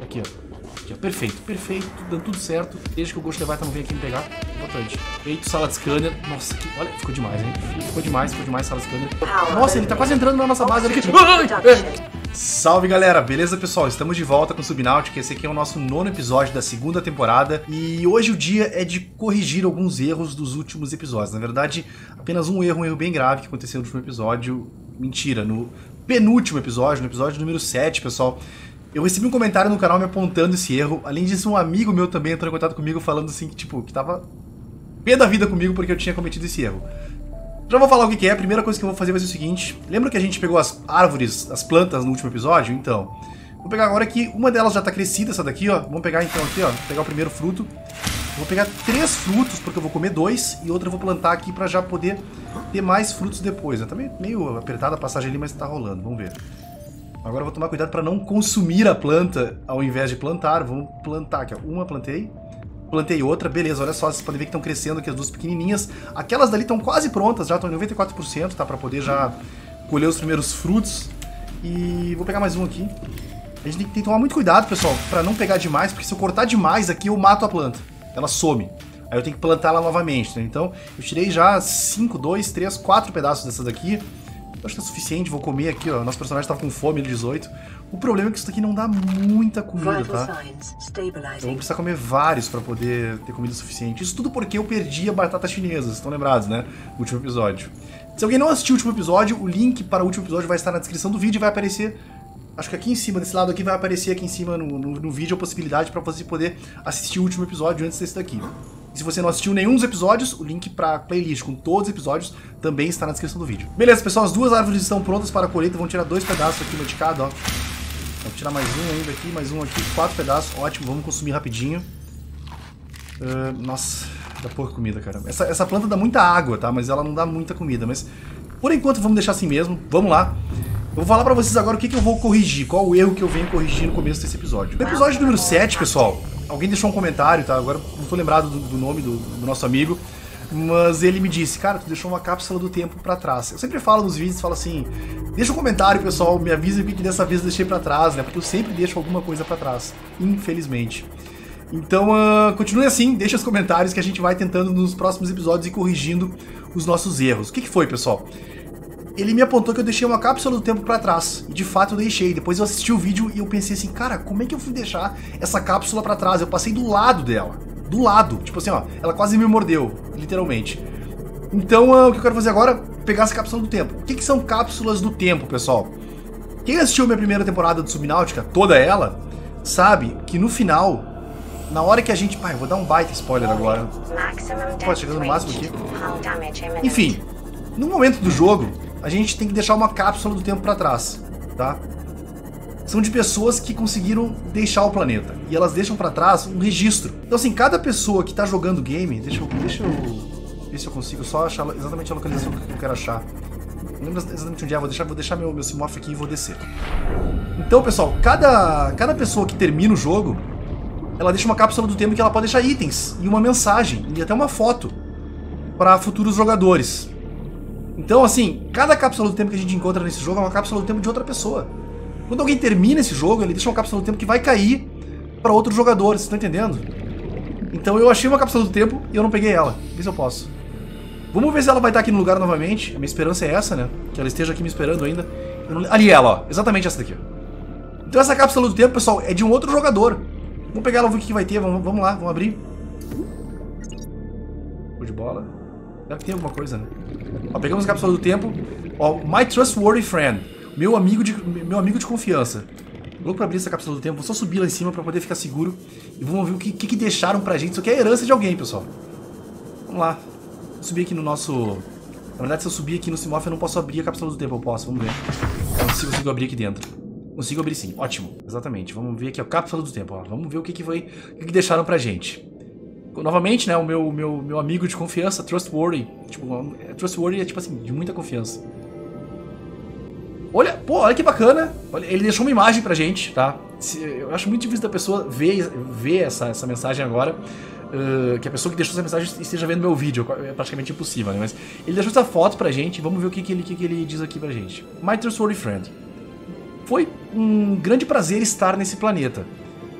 Aqui, ó. Aqui, ó. Perfeito, perfeito. Dando tudo certo. Desde que o Ghost Leviathan não venha aqui me pegar. Importante. Feito, sala de scanner. Nossa, que... olha, ficou demais, hein? Ficou demais, sala de scanner. Nossa, ele tá quase entrando na nossa base. Olha aqui. Salve, galera. Beleza, pessoal? Estamos de volta com o Subnáutica. Esse aqui é o nosso 9º episódio da 2ª temporada. E hoje o dia é de corrigir alguns erros dos últimos episódios. Na verdade, apenas um erro bem grave que aconteceu no último episódio. Mentira, no penúltimo episódio, no episódio número 7, pessoal. Eu recebi um comentário no canal me apontando esse erro. Além disso, um amigo meu também entrou em contato comigo falando assim, que tipo, que tava pé da vida comigo porque eu tinha cometido esse erro. Já vou falar o que é. A primeira coisa que eu vou fazer vai ser o seguinte. Lembra que a gente pegou as árvores, as plantas no último episódio? Então, vou pegar agora que uma delas já tá crescida, essa daqui, ó. Vamos pegar então aqui, ó. Vou pegar o primeiro fruto. Vou pegar 3 frutos, porque eu vou comer 2. E outra eu vou plantar aqui pra já poder ter mais frutos depois, né? Tá meio apertada a passagem ali, mas tá rolando. Vamos ver. Agora eu vou tomar cuidado pra não consumir a planta ao invés de plantar. Vamos plantar aqui, ó. Uma plantei. Plantei outra, beleza, olha só, vocês podem ver que estão crescendo aqui as duas pequenininhas. Aquelas dali estão quase prontas, já estão em 94%, tá? Pra poder já colher os primeiros frutos. E vou pegar mais um aqui. A gente tem que tomar muito cuidado, pessoal, pra não pegar demais, porque se eu cortar demais aqui, eu mato a planta. Ela some. Aí eu tenho que plantar ela novamente, né? Então, eu tirei já 5, 2, 3, 4 pedaços dessas daqui. Eu acho que é suficiente, vou comer aqui, ó. Nosso personagem tava com fome, 18. O problema é que isso daqui não dá muita comida, tá? Eu vou precisar comer vários pra poder ter comida suficiente. Isso tudo porque eu perdi a batata chinesa, vocês estão lembrados, né? No último episódio. Se alguém não assistiu o último episódio, o link para o último episódio vai estar na descrição do vídeo e vai aparecer... Acho que aqui em cima, desse lado aqui, vai aparecer aqui em cima no vídeo a possibilidade pra você poder assistir o último episódio antes desse daqui. E se você não assistiu nenhum dos episódios, o link pra playlist com todos os episódios também está na descrição do vídeo. Beleza, pessoal, as duas árvores estão prontas para a colheita. Vamos tirar 2 pedaços aqui, uma de cada, ó. Vou tirar mais um ainda aqui, mais um aqui, 4 pedaços. Ótimo, vamos consumir rapidinho. Nossa, dá pouca comida, cara. Essa planta dá muita água, tá? Mas ela não dá muita comida. Mas, por enquanto, vamos deixar assim mesmo. Vamos lá. Eu vou falar pra vocês agora o que eu vou corrigir. Qual o erro que eu venho corrigir no começo desse episódio. No episódio número 7, pessoal... Alguém deixou um comentário, tá? Agora não tô lembrado do nome do nosso amigo, mas ele me disse, cara, tu deixou uma cápsula do tempo pra trás. Eu sempre falo nos vídeos, falo assim, deixa um comentário, pessoal, me avisa o que dessa vez eu deixei pra trás, né? Porque eu sempre deixo alguma coisa pra trás, infelizmente. Então, continue assim, deixa os comentários que a gente vai tentando nos próximos episódios ir corrigindo os nossos erros. O que foi, pessoal? Ele me apontou que eu deixei uma cápsula do tempo pra trás. E de fato eu deixei. Depois eu assisti o vídeo e eu pensei assim, cara, como é que eu fui deixar essa cápsula pra trás? Eu passei do lado dela. Do lado. Tipo assim, ó, ela quase me mordeu, literalmente. Então, o que eu quero fazer agora é pegar essa cápsula do tempo. O que são cápsulas do tempo, pessoal? Quem assistiu minha primeira temporada do Subnáutica, toda ela, sabe que no final, na hora que a gente... Pai, eu vou dar um baita spoiler agora. Pode chegando no máximo aqui. Enfim, no momento do jogo... a gente tem que deixar uma cápsula do tempo pra trás, tá? São de pessoas que conseguiram deixar o planeta. E elas deixam pra trás um registro. Então assim, cada pessoa que tá jogando o game... Deixa eu ver se eu consigo só achar exatamente a localização que eu quero achar. Não lembro exatamente onde é, vou deixar meu Simorph aqui e vou descer. Então, pessoal, cada pessoa que termina o jogo, ela deixa uma cápsula do tempo que ela pode deixar itens, e uma mensagem, e até uma foto para futuros jogadores. Então, assim, cada cápsula do tempo que a gente encontra nesse jogo é uma cápsula do tempo de outra pessoa. Quando alguém termina esse jogo, ele deixa uma cápsula do tempo que vai cair para outros jogadores, vocês estão entendendo? Então eu achei uma cápsula do tempo e eu não peguei ela. Vê se eu posso. Vamos ver se ela vai estar aqui no lugar novamente. A minha esperança é essa, né? Que ela esteja aqui me esperando ainda. Ali ela, ó. Exatamente essa daqui, ó. Então essa cápsula do tempo, pessoal, é de um outro jogador. Vamos pegar ela, ver o que vai ter. Vamos lá, vamos abrir. Show de bola. Deve que tem alguma coisa, né? Ó, pegamos a cápsula do tempo. Ó, My Trustworthy Friend. Meu amigo de confiança. Louco pra abrir essa cápsula do tempo. Vou só subir lá em cima pra poder ficar seguro. E vamos ver o que deixaram pra gente. Isso aqui é herança de alguém, pessoal. Vamos lá. Vou subir aqui no nosso... Na verdade, se eu subir aqui no Simorph, eu não posso abrir a cápsula do tempo. Eu posso, vamos ver. Eu não consigo abrir aqui dentro. Consigo abrir sim. Ótimo. Exatamente. Vamos ver aqui a cápsula do tempo. Ó. Vamos ver o que deixaram pra gente. Novamente, né, o meu amigo de confiança, Trustworthy. Tipo, Trustworthy é tipo assim, de muita confiança. Olha, pô, olha que bacana. Olha, ele deixou uma imagem pra gente, tá? Eu acho muito difícil da pessoa ver essa mensagem agora. Que a pessoa que deixou essa mensagem esteja vendo meu vídeo. É praticamente impossível, né? Mas ele deixou essa foto pra gente. Vamos ver o que ele diz aqui pra gente. My Trustworthy Friend. Foi um grande prazer estar nesse planeta.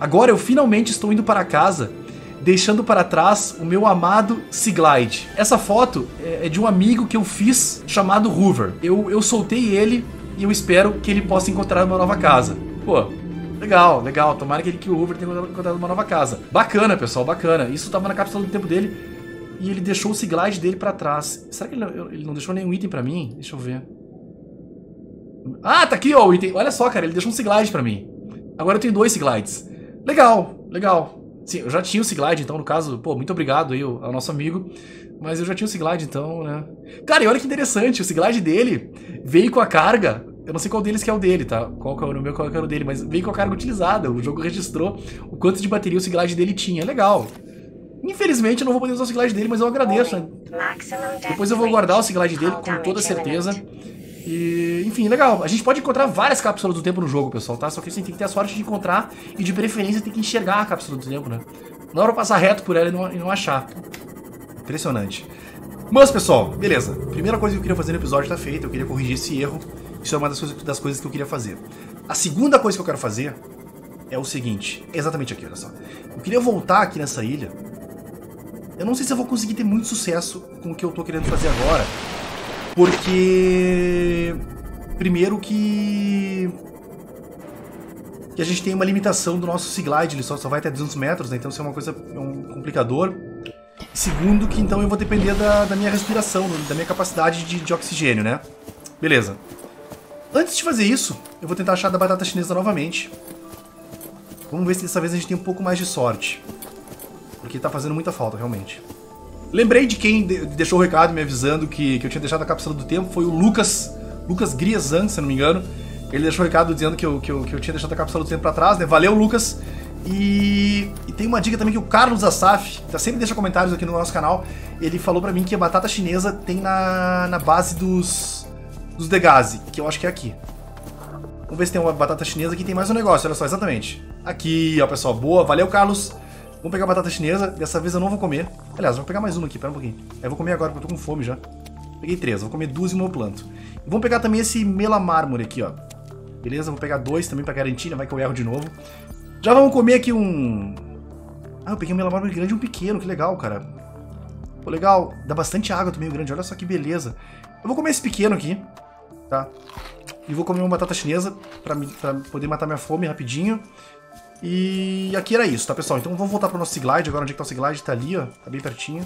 Agora eu finalmente estou indo para casa, deixando para trás o meu amado Seaglide. Essa foto é de um amigo que eu fiz chamado Hoover. Eu soltei ele e eu espero que ele possa encontrar uma nova casa. Pô, legal, legal. Tomara que o Hoover tenha encontrado uma nova casa. Bacana, pessoal, bacana. Isso tava na cápsula do tempo dele e ele deixou o Seaglide dele para trás. Será que ele não deixou nenhum item para mim? Deixa eu ver. Ah, tá aqui, ó, o item. Olha só, cara, ele deixou um Seaglide pra mim. Agora eu tenho 2 Seaglides. Legal, legal. Sim, eu já tinha o Seaglide, então, no caso, pô, muito obrigado aí ao nosso amigo. Mas eu já tinha o Seaglide, então, né. Cara, e olha que interessante, o Seaglide dele veio com a carga. Eu não sei qual deles que é o dele, tá? Qual que é o meu, qual que era o dele, mas veio com a carga utilizada. O jogo registrou o quanto de bateria o Seaglide dele tinha. Legal. Infelizmente eu não vou poder usar o Seaglide dele, mas eu agradeço, né? Depois eu vou guardar o Seaglide dele com toda certeza. E, enfim, legal. A gente pode encontrar várias cápsulas do tempo no jogo, pessoal, tá? Só que você tem que ter a sorte de encontrar e, de preferência, tem que enxergar a cápsula do tempo, né? Não é pra passar reto por ela e não achar. Impressionante. Mas, pessoal, beleza. Primeira coisa que eu queria fazer no episódio tá feita. Eu queria corrigir esse erro. Isso é uma das coisas que eu queria fazer. A segunda coisa que eu quero fazer é o seguinte. É exatamente aqui, olha só. Eu queria voltar aqui nessa ilha. Eu não sei se eu vou conseguir ter muito sucesso com o que eu tô querendo fazer agora. Porque... Primeiro que a gente tem uma limitação do nosso Seaglide, ele só vai até 200 metros, né? Então isso é uma coisa, é um complicador. Segundo que então eu vou depender da minha respiração, da minha capacidade de oxigênio, né? Beleza. Antes de fazer isso, eu vou tentar achar da batata chinesa novamente. Vamos ver se dessa vez a gente tem um pouco mais de sorte. Porque tá fazendo muita falta, realmente. Lembrei de quem deixou o recado me avisando que eu tinha deixado a cápsula do tempo. Foi o Lucas Griezan, se não me engano. Ele deixou o recado dizendo que eu tinha deixado a cápsula do tempo pra trás, né? Valeu, Lucas. E tem uma dica também que o Carlos Asaf, que sempre deixa comentários aqui no nosso canal, ele falou pra mim que a batata chinesa tem na base dos Degase, que eu acho que é aqui. Vamos ver se tem uma batata chinesa que tem mais um negócio, olha só, exatamente. Aqui, ó, pessoal, boa, valeu, Carlos. Vamos pegar a batata chinesa, dessa vez eu não vou comer. Aliás, vou pegar mais uma aqui, pera um pouquinho. Eu vou comer agora porque eu tô com fome já. Peguei 3, vou comer 2 e uma eu planto. E vamos pegar também esse melamármore aqui, ó. Beleza, vou pegar 2 também pra garantir, né? Vai que eu erro de novo. Já vamos comer aqui um... Ah, eu peguei um melamármore grande e um pequeno, que legal, cara. Pô, legal, dá bastante água também o grande, olha só que beleza. Eu vou comer esse pequeno aqui, tá? E vou comer uma batata chinesa pra poder matar minha fome rapidinho. E aqui era isso, tá, pessoal? Então vamos voltar pro nosso Seaglide. Agora onde é que tá o Seaglide? Tá ali, ó. Tá bem pertinho.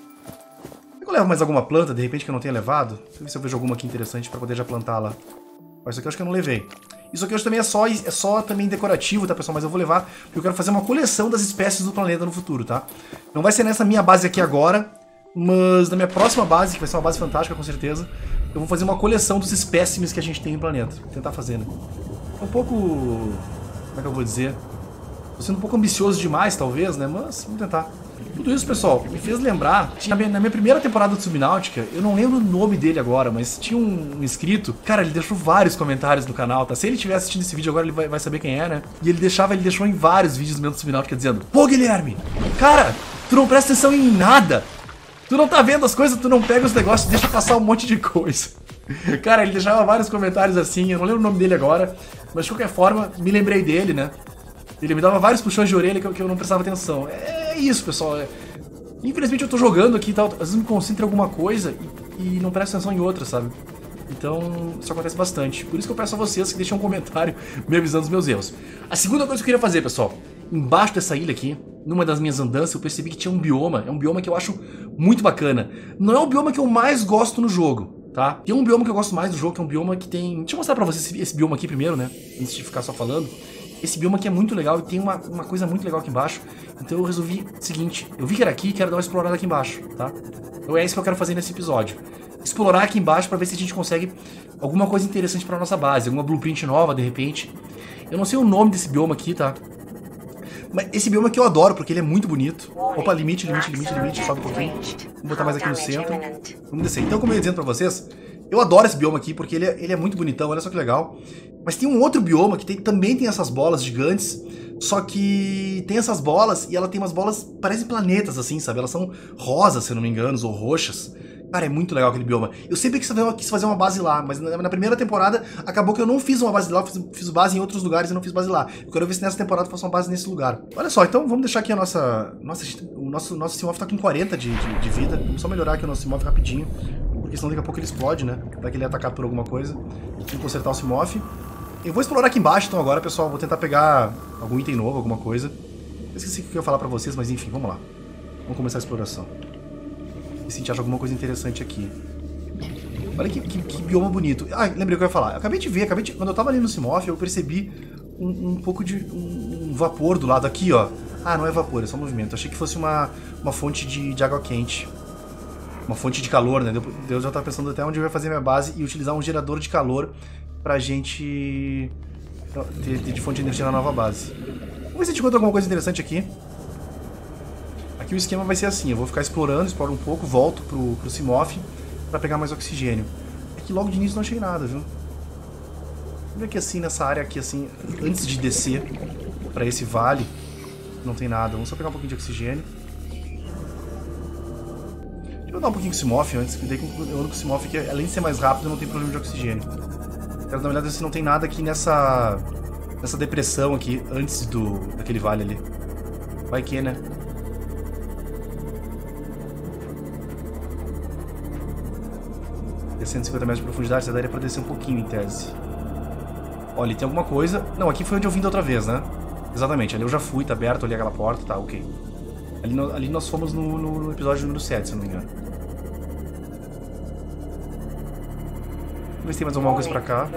Será que eu levo mais alguma planta, de repente, que eu não tenha levado? Deixa eu ver se eu vejo alguma aqui interessante pra poder já plantar lá. Ó, isso aqui eu acho que eu não levei. Isso aqui hoje também é só também decorativo, tá, pessoal? Mas eu vou levar, porque eu quero fazer uma coleção das espécies do planeta no futuro, tá? Não vai ser nessa minha base aqui agora, mas na minha próxima base, que vai ser uma base fantástica, com certeza, eu vou fazer uma coleção dos espécimes que a gente tem no planeta. Vou tentar fazer, né? É um pouco... Como é que eu vou dizer? Tô sendo um pouco ambicioso demais, talvez, né? Mas vamos tentar. Tudo isso, pessoal, me fez lembrar... Na minha primeira temporada de Subnáutica, eu não lembro o nome dele agora, mas tinha um inscrito... Cara, ele deixou vários comentários no canal, tá? Se ele estiver assistindo esse vídeo agora, ele vai saber quem é, né? E ele deixou em vários vídeos mesmo do Subnáutica dizendo: Pô, Guilherme, cara, tu não presta atenção em nada. Tu não tá vendo as coisas, tu não pega os negócios, deixa passar um monte de coisa. Cara, ele deixava vários comentários assim, eu não lembro o nome dele agora, mas de qualquer forma, me lembrei dele, né? Ele me dava vários puxões de orelha que eu não prestava atenção. É isso, pessoal. Infelizmente eu tô jogando aqui e tal, às vezes me concentro em alguma coisa e não presto atenção em outra, sabe? Então, isso acontece bastante. Por isso que eu peço a vocês que deixem um comentário me avisando dos meus erros. A segunda coisa que eu queria fazer, pessoal, embaixo dessa ilha aqui, numa das minhas andanças, eu percebi que tinha um bioma. É um bioma que eu acho muito bacana. Não é o bioma que eu mais gosto no jogo, tá? Tem um bioma que eu gosto mais do jogo, que é um bioma que tem... Deixa eu mostrar pra vocês esse bioma aqui primeiro, né? Antes de ficar só falando. Esse bioma aqui é muito legal e tem uma coisa muito legal aqui embaixo. Então eu resolvi o seguinte, eu vi que era aqui e quero dar uma explorada aqui embaixo, tá? Então é isso que eu quero fazer nesse episódio. Explorar aqui embaixo pra ver se a gente consegue alguma coisa interessante pra nossa base, alguma blueprint nova, de repente. Eu não sei o nome desse bioma aqui, tá? Mas esse bioma aqui eu adoro, porque ele é muito bonito. Opa, limite, sobe um pouquinho. Vamos botar mais aqui no centro. Vamos descer. Então, como eu ia dizendo pra vocês, eu adoro esse bioma aqui, porque ele é muito bonitão, olha só que legal. Mas tem um outro bioma que também tem essas bolas gigantes, só que tem essas bolas e ela tem umas bolas, parecem planetas assim, sabe? Elas são rosas, se eu não me engano, ou roxas. Cara, é muito legal aquele bioma. Eu sempre quis fazer uma base lá, mas na primeira temporada acabou que eu não fiz uma base lá, eu fiz base em outros lugares e não fiz base lá. Eu quero ver se nessa temporada eu faço uma base nesse lugar. Olha só, então vamos deixar aqui a o nosso Simorph tá com 40 de vida. Vamos só melhorar aqui o nosso Simorph rapidinho, porque senão daqui a pouco ele explode, né? Vai que ele é atacado por alguma coisa. Vamos consertar o Simorph. Eu vou explorar aqui embaixo, então agora, pessoal. Vou tentar pegar algum item novo, alguma coisa. Eu esqueci o que eu ia falar pra vocês, mas enfim, vamos lá. Vamos começar a exploração. E se a gente acha alguma coisa interessante aqui. Olha que bioma bonito. Ah, lembrei o que eu ia falar. Eu acabei de ver, quando eu tava ali no Simorph, eu percebi um pouco de um vapor do lado aqui, ó. Ah, não é vapor, é só movimento. Achei que fosse uma fonte de água quente. Uma fonte de calor, né? Deus já tá pensando até onde eu ia fazer minha base e utilizar um gerador de calor pra gente ter de fonte de energia na nova base. Vamos ver se a gente encontra alguma coisa interessante aqui. Aqui o esquema vai ser assim, eu vou ficar exploro um pouco, volto pro Simorph pra pegar mais oxigênio. Aqui logo de início não achei nada, viu? Vamos ver aqui assim, nessa área aqui assim, antes de descer pra esse vale, não tem nada. Vamos só pegar um pouquinho de oxigênio. Deixa eu dar um pouquinho com o Simorph antes, que daí eu ando com o Simorph que além de ser mais rápido, não tem problema de oxigênio. Quero dar uma olhada se não tem nada aqui nessa depressão aqui, antes daquele vale ali. Vai que, né? Descendo 50 metros de profundidade, você daria pra descer um pouquinho em tese. Olha, tem alguma coisa... Não, aqui foi onde eu vim da outra vez, né? Exatamente, ali eu já fui, tá aberto ali aquela porta, tá, ok. Ali nós fomos no episódio número 7, se eu não me engano. Vamos ver se tem mais alguma coisa pra cá.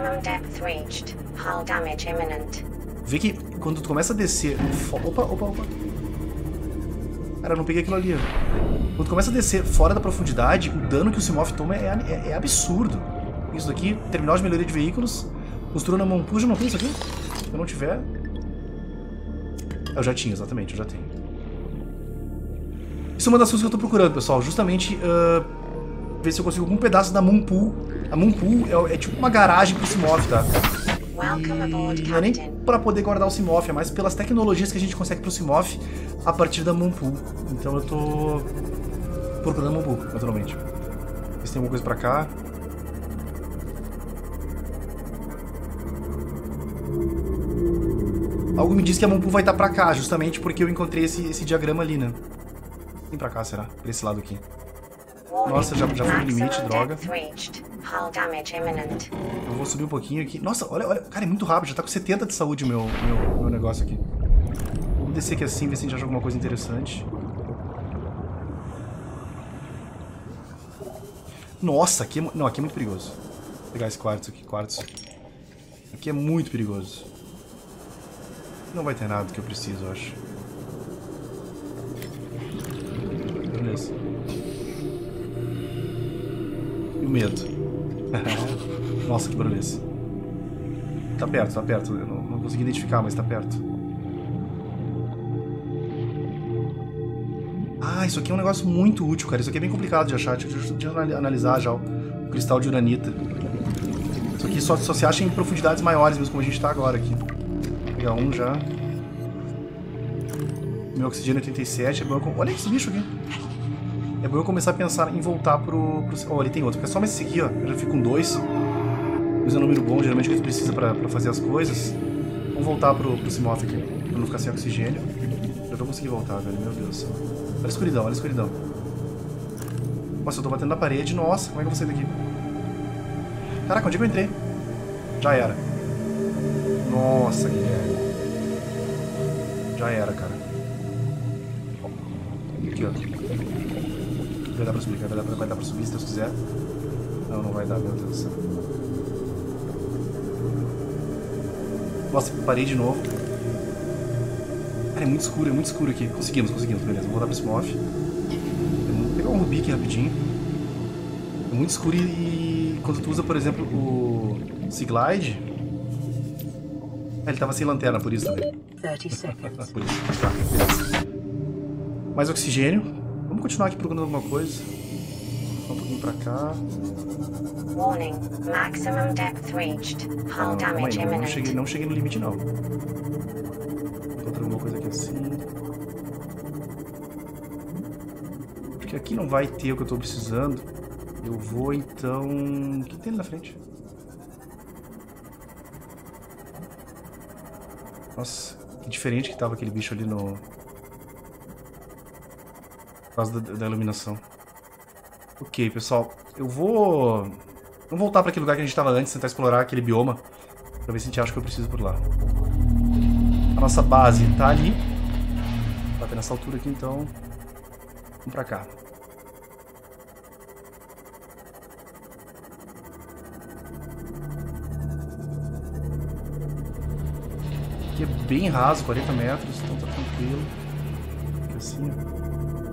Vê que quando tu começa a descer... Opa. Cara, eu não peguei aquilo ali, ó. Quando tu começa a descer fora da profundidade, o dano que o Simorph toma é absurdo. Isso daqui, terminal de melhoria de veículos, costura na mão. Já não tem isso aqui? Se eu não tiver... Eu já tinha, exatamente, eu já tenho. Isso é uma das coisas que eu tô procurando, pessoal. Justamente ver se eu consigo algum pedaço da Moonpool. A Moonpool é tipo uma garagem pro Simorph, tá? E não é nem pra poder guardar o Simorph, é mais pelas tecnologias que a gente consegue pro Simorph a partir da Moonpool. Então eu tô procurando a Moonpool, naturalmente. Ver se tem alguma coisa pra cá. Algo me diz que a Moonpool vai estar pra cá, justamente porque eu encontrei esse diagrama ali, né? Vem pra cá, será? Pra esse lado aqui. Nossa, já foi no limite, droga. Eu vou subir um pouquinho aqui. Nossa, olha. Cara, é muito rápido. Já tá com 70 de saúde o meu negócio aqui. Vamos descer aqui assim, ver se a gente acha alguma coisa interessante. Nossa, aqui é... Não, aqui é muito perigoso. Vou pegar esse quartzo aqui, Aqui é muito perigoso. Não vai ter nada que eu preciso, eu acho. Beleza. E o medo? Nossa, que barulho esse. Tá perto. Eu não consegui identificar, mas tá perto. Ah, isso aqui é um negócio muito útil, cara. Isso aqui é bem complicado de achar. Deixa eu analisar já o cristal de uranita. Isso aqui só se acha em profundidades maiores, mesmo como a gente tá agora aqui. Vou pegar um já. Meu oxigênio 87. É bom eu... Olha esse bicho aqui. É bom eu começar a pensar em voltar pro... Oh, ali tem outro. Porque é só mais esse aqui, ó. Eu já fico com 2. 2 é um número bom, geralmente que a gente precisa pra fazer as coisas. Vamos voltar pro Simorph aqui. Pra não ficar sem oxigênio. Já vou conseguir voltar, velho. Meu Deus. Olha a escuridão, olha a escuridão. Nossa, eu tô batendo na parede. Nossa, como é que eu vou sair daqui? Caraca, onde é que eu entrei? Já era. Nossa, que merda. Já era, cara. Aqui, ó. Vai dar pra subir, vai dar pra subir se Deus quiser. Não, não vai dar, meu Deus do céu. Nossa, parei de novo. Cara, é muito escuro aqui. Conseguimos, beleza. Vou voltar pro Simorph. Vou pegar um rubi aqui rapidinho. É muito escuro e quando tu usa, por exemplo, o Seaglide... ele tava sem lanterna, por isso também. 30 seconds. Por isso, tá, beleza. Mais oxigênio. Vamos continuar aqui procurando alguma coisa. Um pouquinho pra cá. Warning, maximum depth reached. Hull damage imminent. Não cheguei no limite, não. Encontrei alguma coisa aqui assim. que aqui não vai ter o que eu tô precisando. Eu vou, então... O que tem ali na frente? Nossa, que diferente que tava aquele bicho ali no... Por causa da iluminação. Ok, pessoal. Eu vou... Vamos voltar para aquele lugar que a gente estava antes, tentar explorar aquele bioma. Pra ver se a gente acha que eu preciso por lá. A nossa base tá ali. Tá até nessa altura aqui, então... Vamos pra cá. Aqui é bem raso, 40 metros, então tá tranquilo. Aqui assim, ó.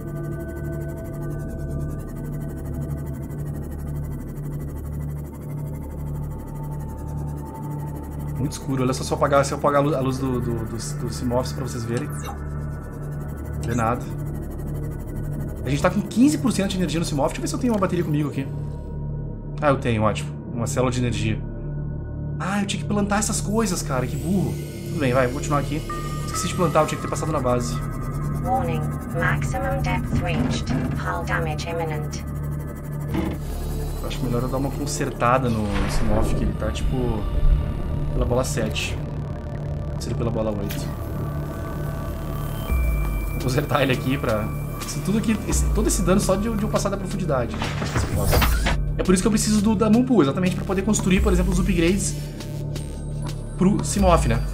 Muito escuro, olha só se eu apagar a luz do Simofis pra vocês verem. Não vê nada. A gente tá com 15% de energia no Simofis. Deixa eu ver se eu tenho uma bateria comigo aqui. Ah, eu tenho, ótimo. Uma célula de energia. Ah, eu tinha que plantar essas coisas, cara, que burro. Tudo bem, vai, vou continuar aqui. Esqueci de plantar, eu tinha que ter passado na base. Warning, maximum depth reached. Hull damage imminent. Acho melhor eu dar uma consertada no Simofis, que ele tá tipo... pela bola 7. Seria pela bola 8. Vou consertar ele aqui pra... Tudo aqui, todo esse dano só de eu passar da profundidade. Se eu posso. É por isso que eu preciso da Moonpool, exatamente pra poder construir, por exemplo, os upgrades pro Simofis, né?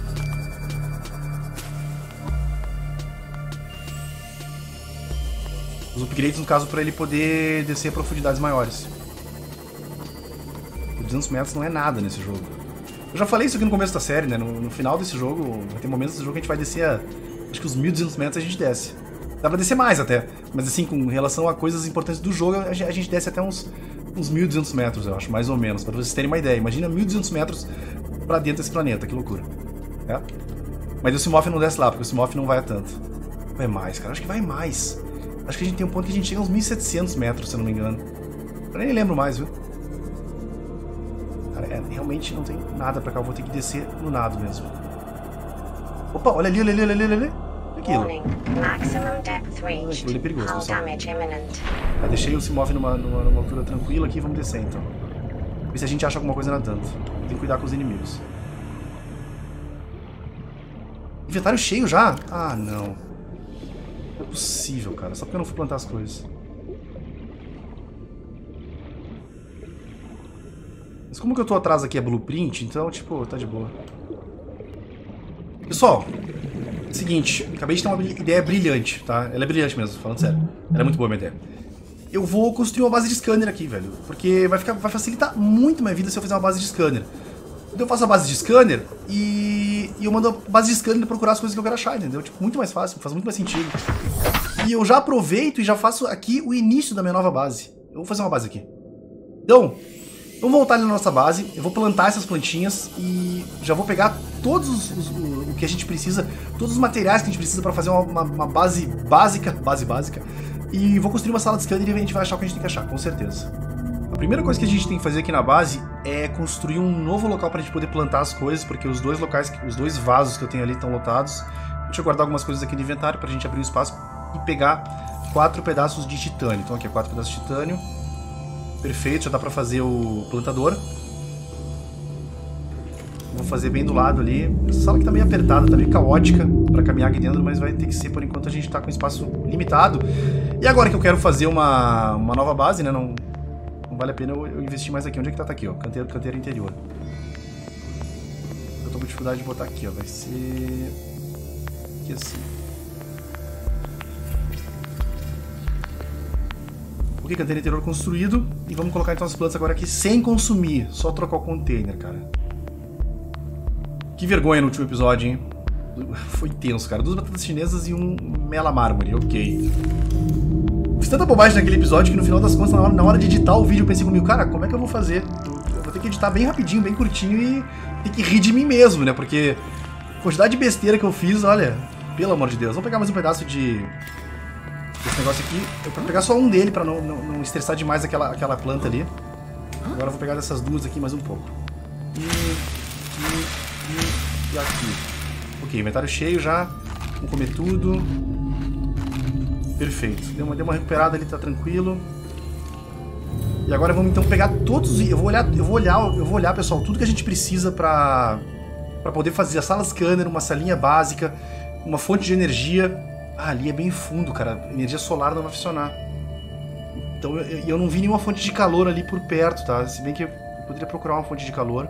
Os upgrades, no caso, pra ele poder descer a profundidades maiores. 200 metros não é nada nesse jogo. Eu já falei isso aqui no começo da série, né? No final desse jogo, vai ter momentos desse jogo que a gente vai descer a... Acho que os 1.200 metros a gente desce. Dá pra descer mais até. Mas assim, com relação a coisas importantes do jogo, a gente desce até uns 1.200 metros, eu acho, mais ou menos. Pra vocês terem uma ideia. Imagina 1.200 metros pra dentro desse planeta, que loucura. É? Mas o Simofis não desce lá, porque o Simofis não vai a tanto. Vai mais, cara. Acho que vai mais. Acho que a gente tem um ponto que a gente chega a uns 1.700 metros, se eu não me engano. Eu nem lembro mais, viu? Cara, realmente não tem nada pra cá. Eu vou ter que descer no nado mesmo. Opa, olha ali, olha ali, olha ali, olha ali. Aquilo. Aquilo ali é perigoso, pessoal. Deixei o Simofis numa altura tranquila aqui. Vamos descer, então. Ver se a gente acha alguma coisa nadando. Tem que cuidar com os inimigos. Inventário cheio já? Ah, não. Não é possível, cara. Só porque eu não fui plantar as coisas. Mas como que eu tô atrás aqui é blueprint, então, tipo, tá de boa. Pessoal, seguinte, acabei de ter uma ideia brilhante, tá? Ela é brilhante mesmo, falando sério. Ela é muito boa a minha ideia. Eu vou construir uma base de scanner aqui, velho. Porque vai facilitar muito minha vida se eu fizer uma base de scanner. Então eu faço a base de scanner e eu mando a base de scanner procurar as coisas que eu quero achar, entendeu? Tipo, muito mais fácil, faz muito mais sentido. E eu já aproveito e já faço aqui o início da minha nova base. Eu vou fazer uma base aqui. Então, vamos voltar ali na nossa base. Eu vou plantar essas plantinhas e já vou pegar todos o que a gente precisa, todos os materiais que a gente precisa para fazer uma base básica, e vou construir uma sala de scanner e a gente vai achar o que a gente tem que achar, com certeza. A primeira coisa que a gente tem que fazer aqui na base é construir um novo local para a gente poder plantar as coisas, porque os dois vasos que eu tenho ali estão lotados. Deixa eu guardar algumas coisas aqui no inventário para a gente abrir o espaço e pegar 4 pedaços de titânio. Então aqui é 4 pedaços de titânio. Perfeito, já dá pra fazer o plantador. Vou fazer bem do lado ali. Essa sala aqui tá meio apertada, tá meio caótica pra caminhar aqui dentro, mas vai ter que ser por enquanto, a gente tá com espaço limitado. E agora que eu quero fazer uma nova base, né, não vale a pena eu investir mais aqui. Onde é que tá? Tá aqui, ó, canteiro interior. Eu tô com dificuldade de botar aqui, ó, vai ser... aqui assim. Ok, canteiro interior construído. E vamos colocar então as plantas agora aqui sem consumir. Só trocar o container, cara. Que vergonha no último episódio, hein? Foi tenso, cara. 2 batatas chinesas e um mela mármore, ok. Fiz tanta bobagem naquele episódio que no final das contas, na hora de editar o vídeo, eu pensei comigo, cara, como é que eu vou fazer? Eu vou ter que editar bem rapidinho, bem curtinho e ter que rir de mim mesmo, né? Porque a quantidade de besteira que eu fiz, olha, pelo amor de Deus. Vamos pegar mais um pedaço de... esse negócio aqui, eu vou pegar só um dele pra não estressar demais aquela planta ali. Agora eu vou pegar dessas duas aqui mais um pouco. E aqui. Ok, inventário cheio já. Vamos comer tudo. Perfeito. Deu uma recuperada ali, tá tranquilo. E agora vamos então pegar todos... Eu vou olhar, pessoal, tudo que a gente precisa pra poder fazer a sala scanner, uma salinha básica, uma fonte de energia. Ah, ali é bem fundo, cara. Energia solar não vai funcionar. Então eu não vi nenhuma fonte de calor ali por perto, tá? Se bem que eu poderia procurar uma fonte de calor.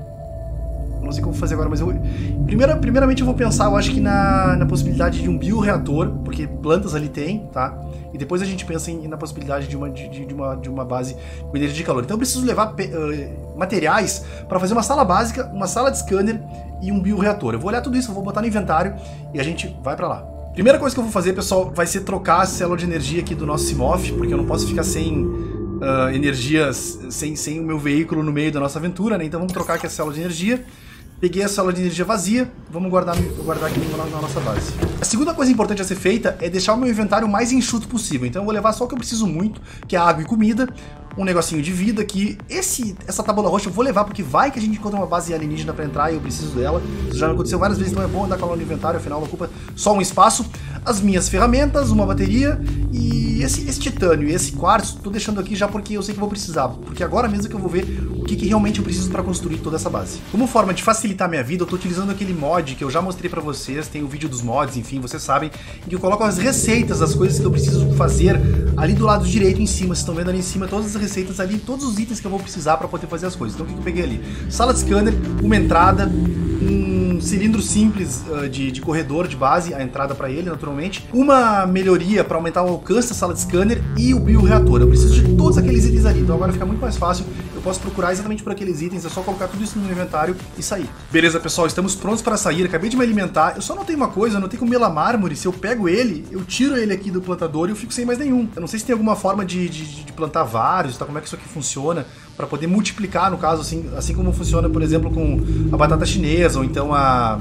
Não sei como fazer agora, mas primeiramente eu vou pensar, eu acho que na possibilidade de um bioreator, porque plantas ali tem, tá? E depois a gente pensa na possibilidade de uma base com energia de calor. Então eu preciso levar materiais para fazer uma sala básica, uma sala de scanner e um bioreator. Eu vou olhar tudo isso, eu vou botar no inventário e a gente vai para lá. Primeira coisa que eu vou fazer, pessoal, vai ser trocar a célula de energia aqui do nosso Simoth, porque eu não posso ficar sem energia, sem o meu veículo no meio da nossa aventura, né? Então vamos trocar aqui a célula de energia. Peguei a célula de energia vazia, vamos guardar aqui na nossa base. A segunda coisa importante a ser feita é deixar o meu inventário o mais enxuto possível. Então eu vou levar só o que eu preciso muito, que é água e comida, um negocinho de vida, que essa tábua roxa eu vou levar porque vai que a gente encontra uma base alienígena pra entrar e eu preciso dela. Isso já aconteceu várias vezes, então é bom andar com ela no inventário, afinal ela ocupa só um espaço. As minhas ferramentas, uma bateria e esse titânio e esse quartzo, tô deixando aqui já porque eu sei que vou precisar, porque agora mesmo que eu vou ver o que realmente eu preciso para construir toda essa base. Como forma de facilitar a minha vida, eu tô utilizando aquele mod que eu já mostrei para vocês, tem o vídeo dos mods, enfim, vocês sabem, em que eu coloco as receitas das coisas que eu preciso fazer ali do lado direito em cima. Vocês estão vendo ali em cima todas as receitas ali, todos os itens que eu vou precisar para poder fazer as coisas. Então o que eu peguei ali? Sala de scanner, uma entrada, um cilindro simples de corredor de base, a entrada para ele, naturalmente, uma melhoria para aumentar o alcance da sala de scanner e o bioreator. Eu preciso de todos aqueles itens ali, então agora fica muito mais fácil, eu posso procurar exatamente por aqueles itens, é só colocar tudo isso no inventário e sair. Beleza, pessoal, estamos prontos para sair, acabei de me alimentar, eu só notei uma coisa, eu notei que o melamármore, se eu pego ele, eu tiro ele aqui do plantador e eu fico sem mais nenhum. Eu não sei se tem alguma forma de plantar vários, tá? Como é que isso aqui funciona, para poder multiplicar, no caso, assim como funciona, por exemplo, com a batata chinesa, ou então a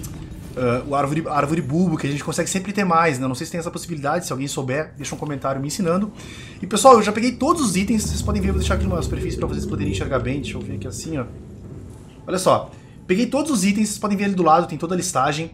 árvore bulbo, que a gente consegue sempre ter mais, né? Não sei se tem essa possibilidade, se alguém souber, deixa um comentário me ensinando. E pessoal, eu já peguei todos os itens, vocês podem ver, eu vou deixar aqui numa superfície para vocês poderem enxergar bem, deixa eu ver aqui assim, ó. Olha só, peguei todos os itens, vocês podem ver ali do lado, tem toda a listagem.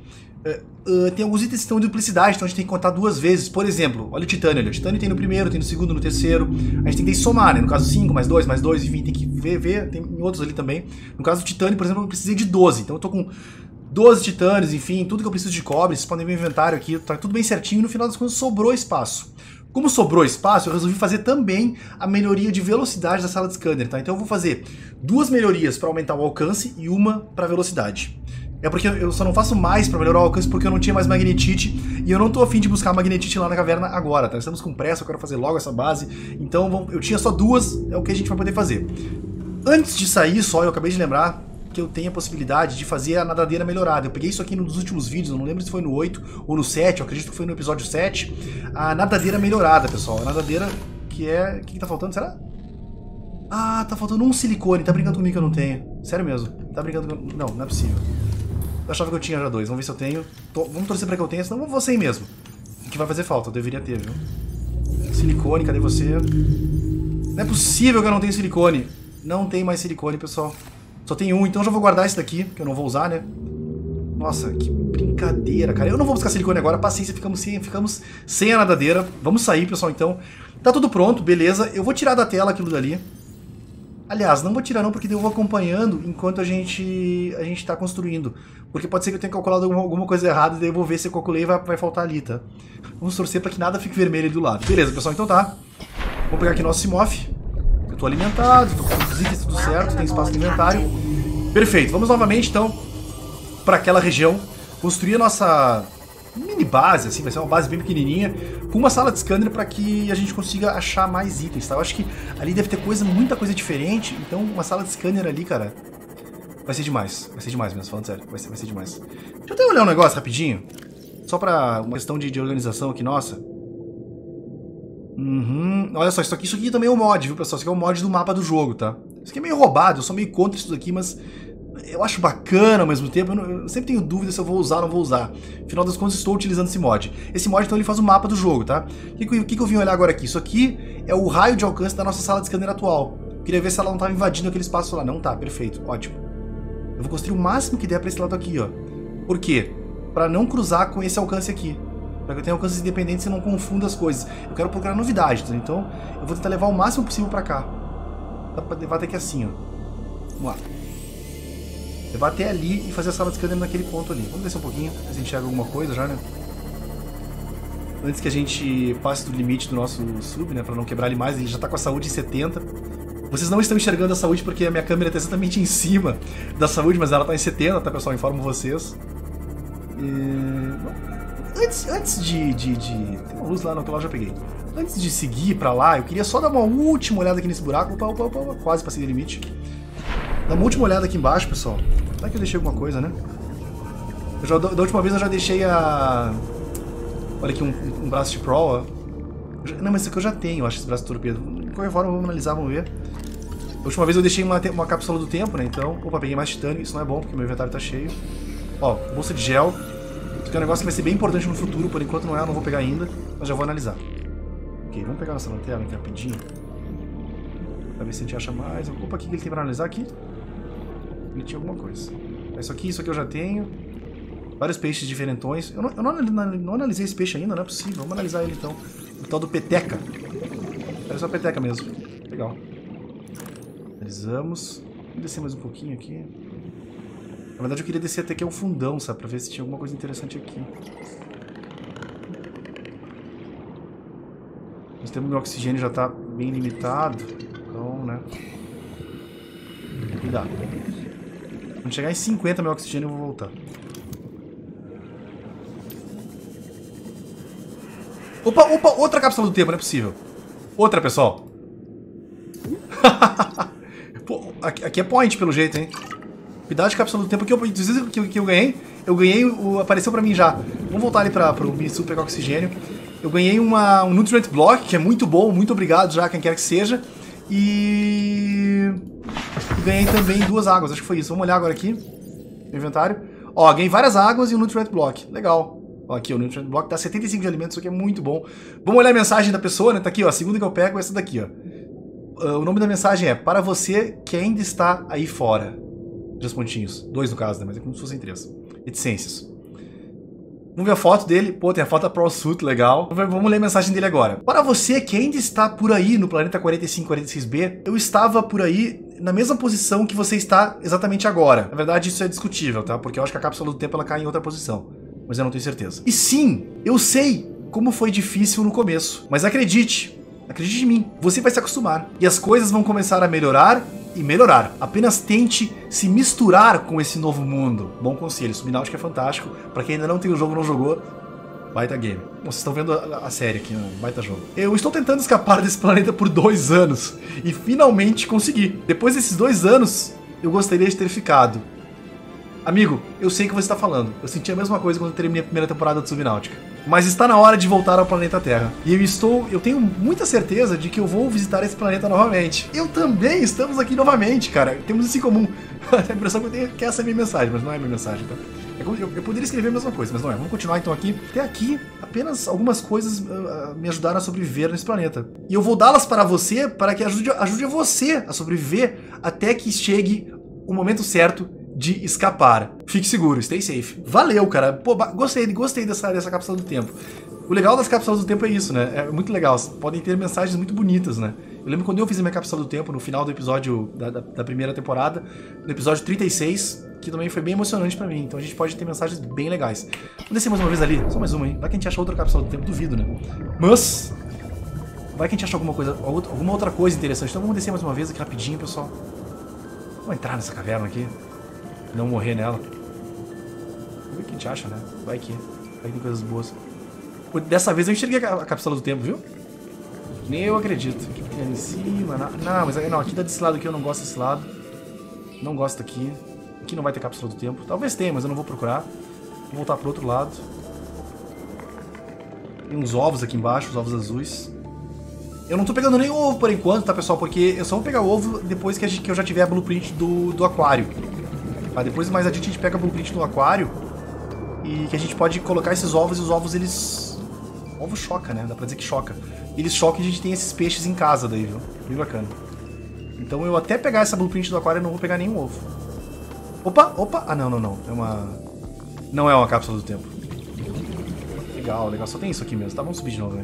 Tem alguns itens que estão em duplicidade, então a gente tem que contar duas vezes. Por exemplo, olha o titânio ali. O titânio tem no primeiro, tem no segundo, no terceiro. A gente tem que somar, né? No caso 5, mais 2, enfim, tem que ver. Tem em outros ali também. No caso do titânio, por exemplo, eu precisei de 12. Então eu tô com 12 titânios, enfim, tudo que eu preciso de cobre. Vocês podem ver o inventário aqui, tá tudo bem certinho. E no final das contas sobrou espaço. Como sobrou espaço, eu resolvi fazer também a melhoria de velocidade da sala de scanner, tá? Então eu vou fazer 2 melhorias para aumentar o alcance e uma para velocidade. É porque eu só não faço mais para melhorar o alcance porque eu não tinha mais magnetite e eu não tô afim de buscar magnetite lá na caverna agora, tá? Estamos com pressa, eu quero fazer logo essa base, então eu tinha só 2, é o que a gente vai poder fazer. Antes de sair só, eu acabei de lembrar que eu tenho a possibilidade de fazer a nadadeira melhorada. Eu peguei isso aqui nos últimos vídeos, eu não lembro se foi no 8 ou no 7, eu acredito que foi no episódio 7. A nadadeira melhorada, pessoal. A nadadeira que é... O que tá faltando, será? Ah, tá faltando um silicone. Tá brincando comigo que eu não tenho. Sério mesmo. Tá brincando comigo. Não, não é possível. Eu achava que eu tinha já 2. Vamos ver se eu tenho. Vamos torcer pra que eu tenha, senão eu vou sem mesmo. Que vai fazer falta, eu deveria ter, viu? Silicone, cadê você? Não é possível que eu não tenha silicone. Não tem mais silicone, pessoal. Só tem um, então eu já vou guardar esse daqui, que eu não vou usar, né? Nossa, que brincadeira, cara. Eu não vou buscar silicone agora, paciência, ficamos sem a nadadeira. Vamos sair, pessoal, então. Tá tudo pronto, beleza. Eu vou tirar da tela aquilo dali. Aliás, não vou tirar não, porque eu vou acompanhando enquanto a gente tá construindo. Porque pode ser que eu tenha calculado alguma coisa errada, e daí eu vou ver se eu calculei e vai faltar ali, tá? Vamos torcer pra que nada fique vermelho ali do lado. Beleza, pessoal, então tá. Vamos pegar aqui nosso Simoth. Eu tô alimentado, tô com os itens tudo certo, tem espaço no inventário. Perfeito, vamos novamente então para aquela região, construir a nossa mini base, assim, vai ser uma base bem pequenininha, com uma sala de scanner para que a gente consiga achar mais itens, tá? Eu acho que ali deve ter muita coisa diferente, então uma sala de scanner ali, cara, vai ser demais mesmo, falando sério, vai ser demais. Deixa eu até olhar um negócio rapidinho, só para uma questão de organização aqui, nossa. Olha só, isso aqui também é um mod, viu, pessoal? Isso aqui é um mod do mapa do jogo, tá? Isso aqui é meio roubado, eu sou meio contra isso daqui, mas eu acho bacana ao mesmo tempo. Eu sempre tenho dúvida se eu vou usar ou não vou usar. Afinal das contas, estou utilizando esse mod. Esse mod, então, ele faz o mapa do jogo, tá? O que eu vim olhar agora aqui? Isso aqui é o raio de alcance da nossa sala de scanner atual. Queria ver se ela não estava invadindo aquele espaço lá. Não tá, perfeito, ótimo. Eu vou construir o máximo que der para esse lado aqui, ó. Por quê? Para não cruzar com esse alcance aqui. Pra que eu tenha alcances independentes e não confunda as coisas. Eu quero procurar novidades, tá? Então eu vou tentar levar o máximo possível pra cá. Dá pra levar até aqui assim, ó. Vamos lá. Levar até ali e fazer a sala de scanner naquele ponto ali. Vamos descer um pouquinho, ver se a gente enxerga alguma coisa já, né? Antes que a gente passe do limite do nosso sub, né? Pra não quebrar ele mais, ele já tá com a saúde em 70. Vocês não estão enxergando a saúde porque a minha câmera tá exatamente em cima da saúde, mas ela tá em 70, tá, pessoal? Informo vocês. Antes de... Tem uma luz lá, não, que lá eu já peguei. Antes de seguir pra lá, eu queria só dar uma última olhada aqui nesse buraco. Opa, quase passei do limite. Dá uma última olhada aqui embaixo, pessoal. Será que eu deixei alguma coisa, né? Da última vez eu já deixei a... Olha aqui, um braço de Pro, ó. Não, mas isso aqui eu já tenho, eu acho, esse braço de torpedo. De qualquer forma, vamos analisar, vamos ver. A última vez eu deixei uma cápsula do tempo, né? Então, opa, peguei mais titânio. Isso não é bom, porque meu inventário tá cheio. Ó, bolsa de gel. Isso aqui é um negócio que vai ser bem importante no futuro. Por enquanto não é, eu não vou pegar ainda. Mas já vou analisar. Ok, vamos pegar nossa lanterna aqui rapidinho. Pra ver se a gente acha mais. Opa, o que ele tem pra analisar aqui? Ele tinha alguma coisa. Isso aqui eu já tenho. Vários peixes diferentões. Eu não analisei esse peixe ainda, não é possível. Vamos analisar ele então. O tal do peteca. Parece uma peteca mesmo. Legal. Analisamos. Vamos descer mais um pouquinho aqui. Na verdade eu queria descer até aqui ao fundão, sabe? Pra ver se tinha alguma coisa interessante aqui. O sistema do oxigênio já tá bem limitado. Então, né? Cuidado. Quando chegar em 50 meu oxigênio eu vou voltar. Opa, outra cápsula do tempo, não é possível. Outra, pessoal. Pô, aqui é point, pelo jeito, hein? Cuidado de cápsula do tempo que eu ganhei. Apareceu pra mim já. Vamos voltar ali pro Mitsu pegar oxigênio. Eu ganhei um Nutrient Block, que é muito bom. Muito obrigado já, quem quer que seja. E ganhei também 2 águas, acho que foi isso. Vamos olhar agora aqui no inventário. Ó, ganhei várias águas e um Nutrient Block. Legal. Ó, aqui, o Nutrient Block dá 75 de alimentos, isso aqui é muito bom. Vamos olhar a mensagem da pessoa, né? Tá aqui, ó. A segunda que eu pego é essa daqui, ó. O nome da mensagem é: para você que ainda está aí fora. 2 pontinhos. 2 no caso, né? Mas é como se fossem 3. Reticências. Vamos ver a foto dele. Pô, tem a foto da ProSuit, legal. Vamos ler a mensagem dele agora. Para você que ainda está por aí no planeta 4546b, eu estava por aí na mesma posição que você está exatamente agora. Na verdade, isso é discutível, tá? Porque eu acho que a cápsula do tempo ela cai em outra posição. Mas eu não tenho certeza. E sim, eu sei como foi difícil no começo. Mas acredite em mim, você vai se acostumar. E as coisas vão começar a melhorar e melhorar. Apenas tente se misturar com esse novo mundo. Bom conselho, Subnáutica é fantástico. Pra quem ainda não tem o jogo, não jogou, baita game. Bom, vocês estão vendo a série aqui, né? Baita jogo. Eu estou tentando escapar desse planeta por 2 anos. E finalmente consegui. Depois desses 2 anos, eu gostaria de ter ficado. Amigo, eu sei o que você está falando. Eu senti a mesma coisa quando eu terminei a primeira temporada de Subnáutica. Mas está na hora de voltar ao planeta Terra. E eu tenho muita certeza de que eu vou visitar esse planeta novamente. Eu também estamos aqui novamente, cara. Temos isso em comum. A impressão que eu tenho é que essa é a minha mensagem, mas não é a minha mensagem, tá? Eu poderia escrever a mesma coisa, mas não é. Vamos continuar então aqui. Até aqui, apenas algumas coisas me ajudaram a sobreviver nesse planeta. E eu vou dá-las para você, para que ajude a você a sobreviver até que chegue o momento certo de escapar. Fique seguro, stay safe. Valeu, cara. Pô, gostei dessa cápsula do tempo. O legal das cápsulas do tempo é isso, né? É muito legal. Podem ter mensagens muito bonitas, né? Eu lembro quando eu fiz a minha cápsula do tempo, no final do episódio da primeira temporada, no episódio 36, que também foi bem emocionante pra mim. Então a gente pode ter mensagens bem legais. Vamos descer mais uma vez ali. Só mais uma, hein? Vai que a gente acha outra cápsula do tempo, duvido, né? Mas vai que a gente acha alguma outra coisa interessante. Então vamos descer mais uma vez aqui rapidinho, pessoal. Vamos entrar nessa caverna aqui. Não morrer nela. Vamos ver o que a gente acha, né? Vai que tem coisas boas. Dessa vez eu enxerguei a cápsula do tempo, viu? Nem eu acredito. Aqui tem ali em cima. Não, mas não, aqui tá desse lado aqui, eu não gosto desse lado. Não gosto aqui. Aqui não vai ter cápsula do tempo. Talvez tenha, mas eu não vou procurar. Vou voltar pro outro lado. Tem uns ovos aqui embaixo, os ovos azuis. Eu não tô pegando nem ovo por enquanto, tá, pessoal? Porque eu só vou pegar o ovo depois que eu já tiver a blueprint do aquário. Tá? Depois mais adiante a gente pega a blueprint do aquário e que a gente pode colocar esses ovos e os ovos eles... O ovo choca, né? Dá pra dizer que choca. Eles chocam e a gente tem esses peixes em casa daí, viu? Bem bacana. Então eu até pegar essa blueprint do aquário eu não vou pegar nenhum ovo. Opa! Ah, não. É uma... Não é uma cápsula do tempo. Legal, legal. Só tem isso aqui mesmo. Tá, vamos subir de novo, né?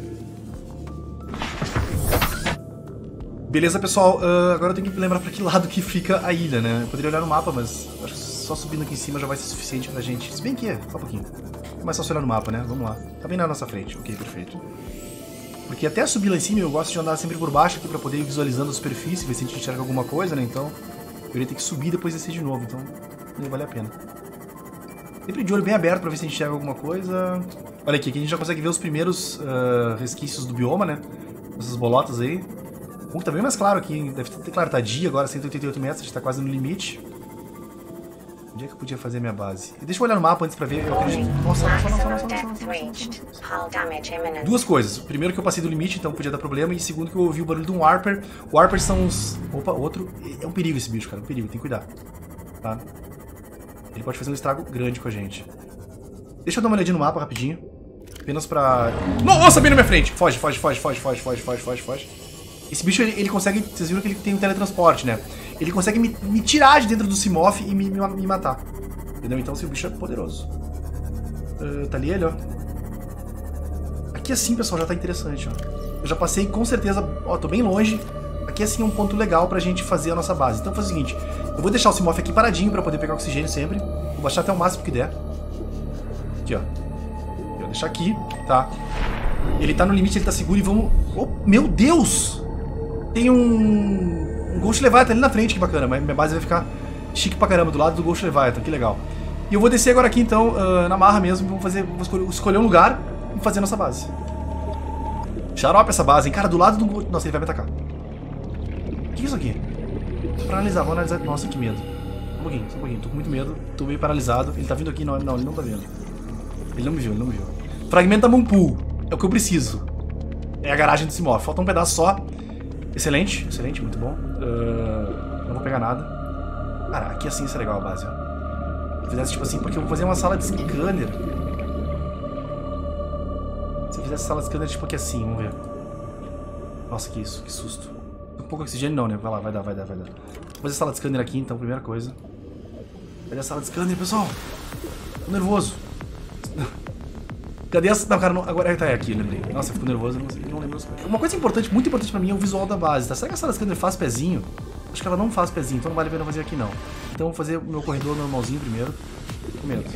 Beleza, pessoal. Agora eu tenho que lembrar pra que lado que fica a ilha, né? Eu poderia olhar no mapa, mas acho que só subindo aqui em cima já vai ser suficiente pra gente. Se bem que é, só um pouquinho. Mas só olhar no mapa, né? Vamos lá. Tá bem na nossa frente. Ok, perfeito. Porque até subir lá em cima eu gosto de andar sempre por baixo aqui pra poder ir visualizando a superfície, ver se a gente enxerga alguma coisa, né? Então eu iria ter que subir e depois descer de novo, então não vale a pena. Sempre de olho bem aberto pra ver se a gente enxerga alguma coisa. Olha aqui a gente já consegue ver os primeiros resquícios do bioma, né? Essas bolotas aí. O tá bem mais claro aqui, hein? Deve ter claro, tá dia agora, 188 metros, a gente tá quase no limite. Onde é que eu podia fazer a minha base? Deixa eu olhar no mapa antes pra ver. Eu acredito. Nossa. Duas coisas. Primeiro que eu passei do limite, então podia dar problema. E segundo que eu ouvi o barulho de um Warper. Warpers são uns... Opa, outro. É um perigo esse bicho, cara. Um perigo, tem que cuidar. Tá? Ele pode fazer um estrago grande com a gente. Deixa eu dar uma olhadinha no mapa rapidinho. Apenas pra... Nossa, bem na minha frente! Foge. Esse bicho, ele consegue... Vocês viram que ele tem um teletransporte, né? Ele consegue me tirar de dentro do Simoth e me matar. Entendeu? Então, assim, o bicho é poderoso. Tá ali ele, ó. Aqui assim, pessoal, já tá interessante, ó. Eu já passei, com certeza... Ó, tô bem longe. Aqui assim é um ponto legal pra gente fazer a nossa base. Então, faz o seguinte. Eu vou deixar o Simoth aqui paradinho pra poder pegar oxigênio sempre. Vou baixar até o máximo que der. Aqui, ó. Vou deixar aqui, tá? Ele tá no limite, ele tá seguro e vamos... Oh, meu Deus! Tem um Ghost Leviathan ali na frente, que bacana. Minha base vai ficar chique pra caramba, do lado do Ghost Leviathan, que legal. E eu vou descer agora aqui, então, na marra mesmo. Vou escolher um lugar e fazer a nossa base. Xarope essa base, hein? Cara, do lado do... Nossa, ele vai me atacar. O que é isso aqui? Pra analisar, vou analisar... Nossa, que medo. Só um pouquinho. Tô com muito medo. Tô meio paralisado. Ele tá vindo aqui? Não, ele não tá vendo. Ele não me viu. Fragmenta Moonpool. É o que eu preciso. É a garagem do Simoth. Falta um pedaço só. Excelente, muito bom. Não vou pegar nada. Cara, aqui assim seria legal a base, ó. Se eu fizesse tipo assim, porque eu vou fazer uma sala de scanner. Se eu fizesse sala de scanner tipo aqui assim, vamos ver. Nossa, que isso, que susto. Um pouco de oxigênio não, né? Vai lá, vai dar. Vou fazer sala de scanner aqui então, primeira coisa. Cadê a sala de scanner, pessoal? Tô nervoso. Cadê essa... Não, cara, não... agora tá aqui, lembrei. Nossa, eu fico nervoso, não lembro. Uma coisa importante, muito importante pra mim é o visual da base, tá? Será que a sala de scanner faz pezinho? Acho que ela não faz pezinho, então não vale a pena fazer aqui, não. Então eu vou fazer o meu corredor normalzinho primeiro. Com medo.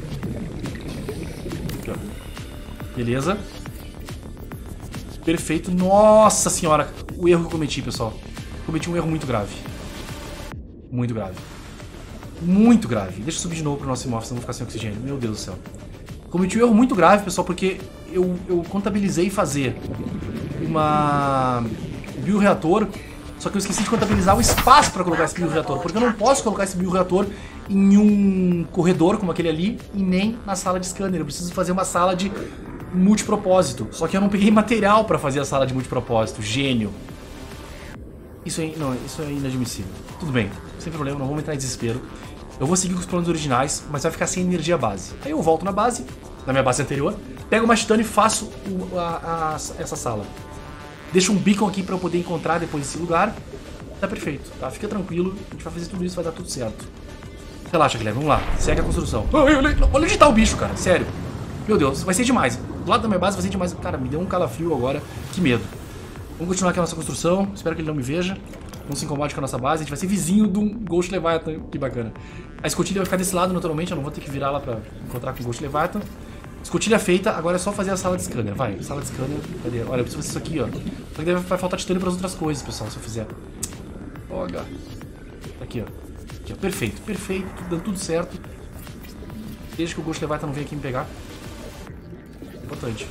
Aqui, ó. Beleza. Perfeito. Nossa senhora, o erro que eu cometi, pessoal. Cometi um erro muito grave. Muito grave. Deixa eu subir de novo pro nosso Simoth, senão eu vou ficar sem oxigênio. Meu Deus do céu. Cometi um erro muito grave, pessoal, porque eu contabilizei fazer um bioreator, só que eu esqueci de contabilizar o espaço para colocar esse bioreator, porque eu não posso colocar esse bioreator em um corredor como aquele ali e nem na sala de scanner. Eu preciso fazer uma sala de multipropósito, só que eu não peguei material para fazer a sala de multipropósito. Gênio. Isso é inadmissível. Tudo bem, sem problema, não vamos entrar em desespero. Eu vou seguir com os planos originais, mas vai ficar sem energia base. Aí eu volto na base, na minha base anterior, pego uma titânio e faço essa sala. Deixo um beacon aqui pra eu poder encontrar depois esse lugar. Tá perfeito, tá? Fica tranquilo, a gente vai fazer tudo isso, vai dar tudo certo. Relaxa, Guilherme, vamos lá, segue a construção. Olha onde tá o bicho, cara, sério. Meu Deus, vai ser demais. Do lado da minha base vai ser demais. Cara, me deu um calafrio agora, que medo. Vamos continuar aqui a nossa construção, espero que ele não me veja. Não se incomode com a nossa base, a gente vai ser vizinho de um Ghost Leviathan, que bacana. A escotilha vai ficar desse lado naturalmente, eu não vou ter que virar lá pra encontrar com o Ghost Leviathan. Escotilha feita, agora é só fazer a sala de scanner, vai, sala de scanner, cadê? Olha, eu preciso fazer isso aqui, ó. Só que vai faltar titânio pras outras coisas, pessoal, se eu fizer. Olha. Aqui, ó, perfeito, dando tudo certo. Desde que o Ghost Leviathan não venha aqui me pegar. Importante.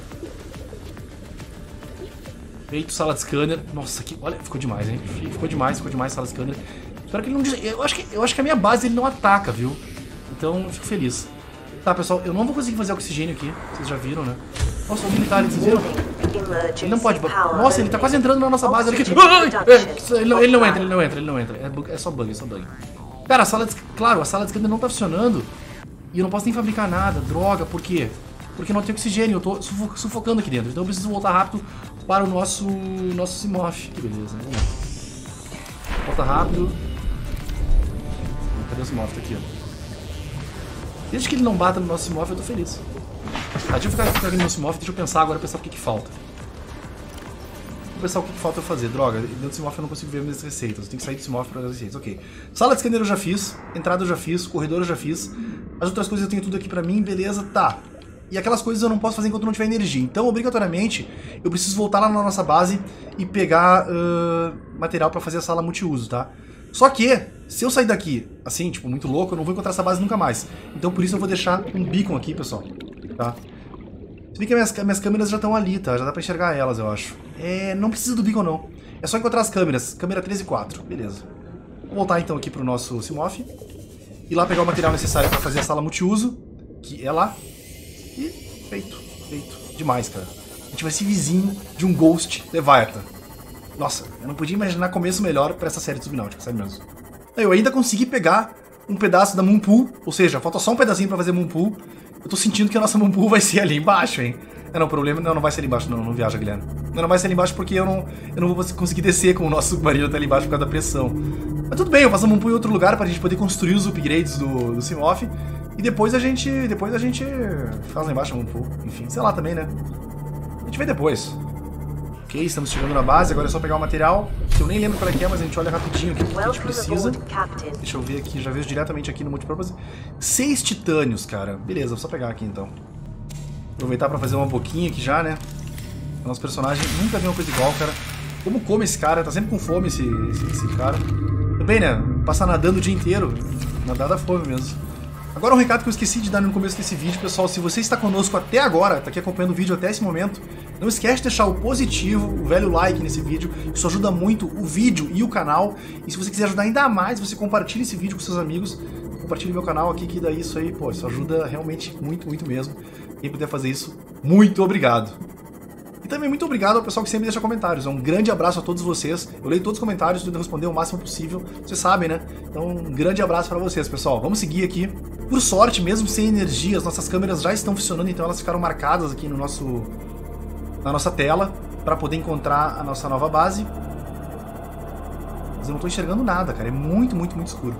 Feito, sala de scanner. Nossa, aqui, olha, ficou demais, hein? Ficou demais, sala de scanner. Espero que ele não... Eu acho que a minha base ele não ataca, viu? Então, eu fico feliz. Tá, pessoal, eu não vou conseguir fazer oxigênio aqui. Vocês já viram, né? Nossa, o militar ali, vocês viram? Ele não pode... Nossa, ele tá quase entrando na nossa base. Ele não entra. É só bug, Cara, a sala de... Claro, a sala de scanner não tá funcionando. E eu não posso nem fabricar nada. Droga, por quê? Porque não tem oxigênio, eu tô sufocando aqui dentro. Então eu preciso voltar rápido para o nosso Simoth. Que beleza, né? Volta rápido. Cadê o Simoth? Tá aqui, ó. Desde que ele não bata no nosso Simoth, eu tô feliz. Tá, deixa eu ficar aqui no Simorph, deixa eu pensar agora, pensar o que falta. Vou pensar o que falta eu fazer. Droga, dentro do Simorph eu não consigo ver minhas receitas. Eu tenho que sair do Simorph para as receitas. Ok. Sala de scanner eu já fiz, entrada eu já fiz, corredor eu já fiz. As outras coisas eu tenho tudo aqui pra mim, beleza, tá. E aquelas coisas eu não posso fazer enquanto não tiver energia. Então, obrigatoriamente, eu preciso voltar lá na nossa base e pegar material pra fazer a sala multiuso, tá? Só que, se eu sair daqui, assim, tipo, muito louco, eu não vou encontrar essa base nunca mais. Então, por isso eu vou deixar um beacon aqui, pessoal, tá? Se bem que minhas câmeras já estão ali, tá? Já dá pra enxergar elas, eu acho. Não precisa do beacon, não. É só encontrar as câmeras. Câmera 3 e 4. Beleza. Vou voltar, então, aqui pro nosso Simorph. Ir lá pegar o material necessário pra fazer a sala multiuso, que é lá. E feito. Demais, cara. A gente vai ser vizinho de um Ghost Leviathan. Nossa, eu não podia imaginar começo melhor pra essa série de Subnáutica, sério mesmo. Eu ainda consegui pegar um pedaço da Moonpool, ou seja, falta só um pedacinho pra fazer Moonpool. Eu tô sentindo que a nossa Moonpool vai ser ali embaixo, hein? Não, o problema... Não vai ser ali embaixo, não viaja, Guilherme. Não vai ser ali embaixo porque eu não vou conseguir descer com o nosso submarino até ali embaixo por causa da pressão. Mas tudo bem, eu faço a Moonpool em outro lugar pra gente poder construir os upgrades do Simorph. E depois a gente faz lá embaixo a Moonpool. Enfim, sei lá também, né? A gente vê depois. Ok, estamos chegando na base, agora é só pegar o material. Que eu nem lembro qual é que é, mas a gente olha rapidinho o que a gente precisa. Deixa eu ver aqui, já vejo diretamente aqui no Multipurpose. 6 titânios, cara. Beleza, vou só pegar aqui então. Aproveitar pra fazer uma boquinha aqui já, né? O nosso personagem nunca viu uma coisa igual, cara. Como come esse cara? Tá sempre com fome esse cara. Também, né? Passar nadando o dia inteiro. Nadar dá fome mesmo. Agora um recado que eu esqueci de dar no começo desse vídeo, pessoal. Se você está conosco até agora, tá aqui acompanhando o vídeo até esse momento, não esquece de deixar o positivo, o velho like nesse vídeo. Isso ajuda muito o vídeo e o canal. E se você quiser ajudar ainda mais, você compartilha esse vídeo com seus amigos. Compartilhe meu canal aqui, que daí isso aí, pô, isso ajuda realmente muito, muito mesmo. Quem puder fazer isso, muito obrigado. E também muito obrigado ao pessoal que sempre deixa comentários. Um grande abraço a todos vocês. Eu leio todos os comentários, tento responder o máximo possível. Vocês sabem, né? Então, um grande abraço pra vocês, pessoal. Vamos seguir aqui. Por sorte, mesmo sem energia, as nossas câmeras já estão funcionando, então elas ficaram marcadas aqui no na nossa tela para poder encontrar a nossa nova base. Mas eu não tô enxergando nada, cara. É muito, muito, muito escuro.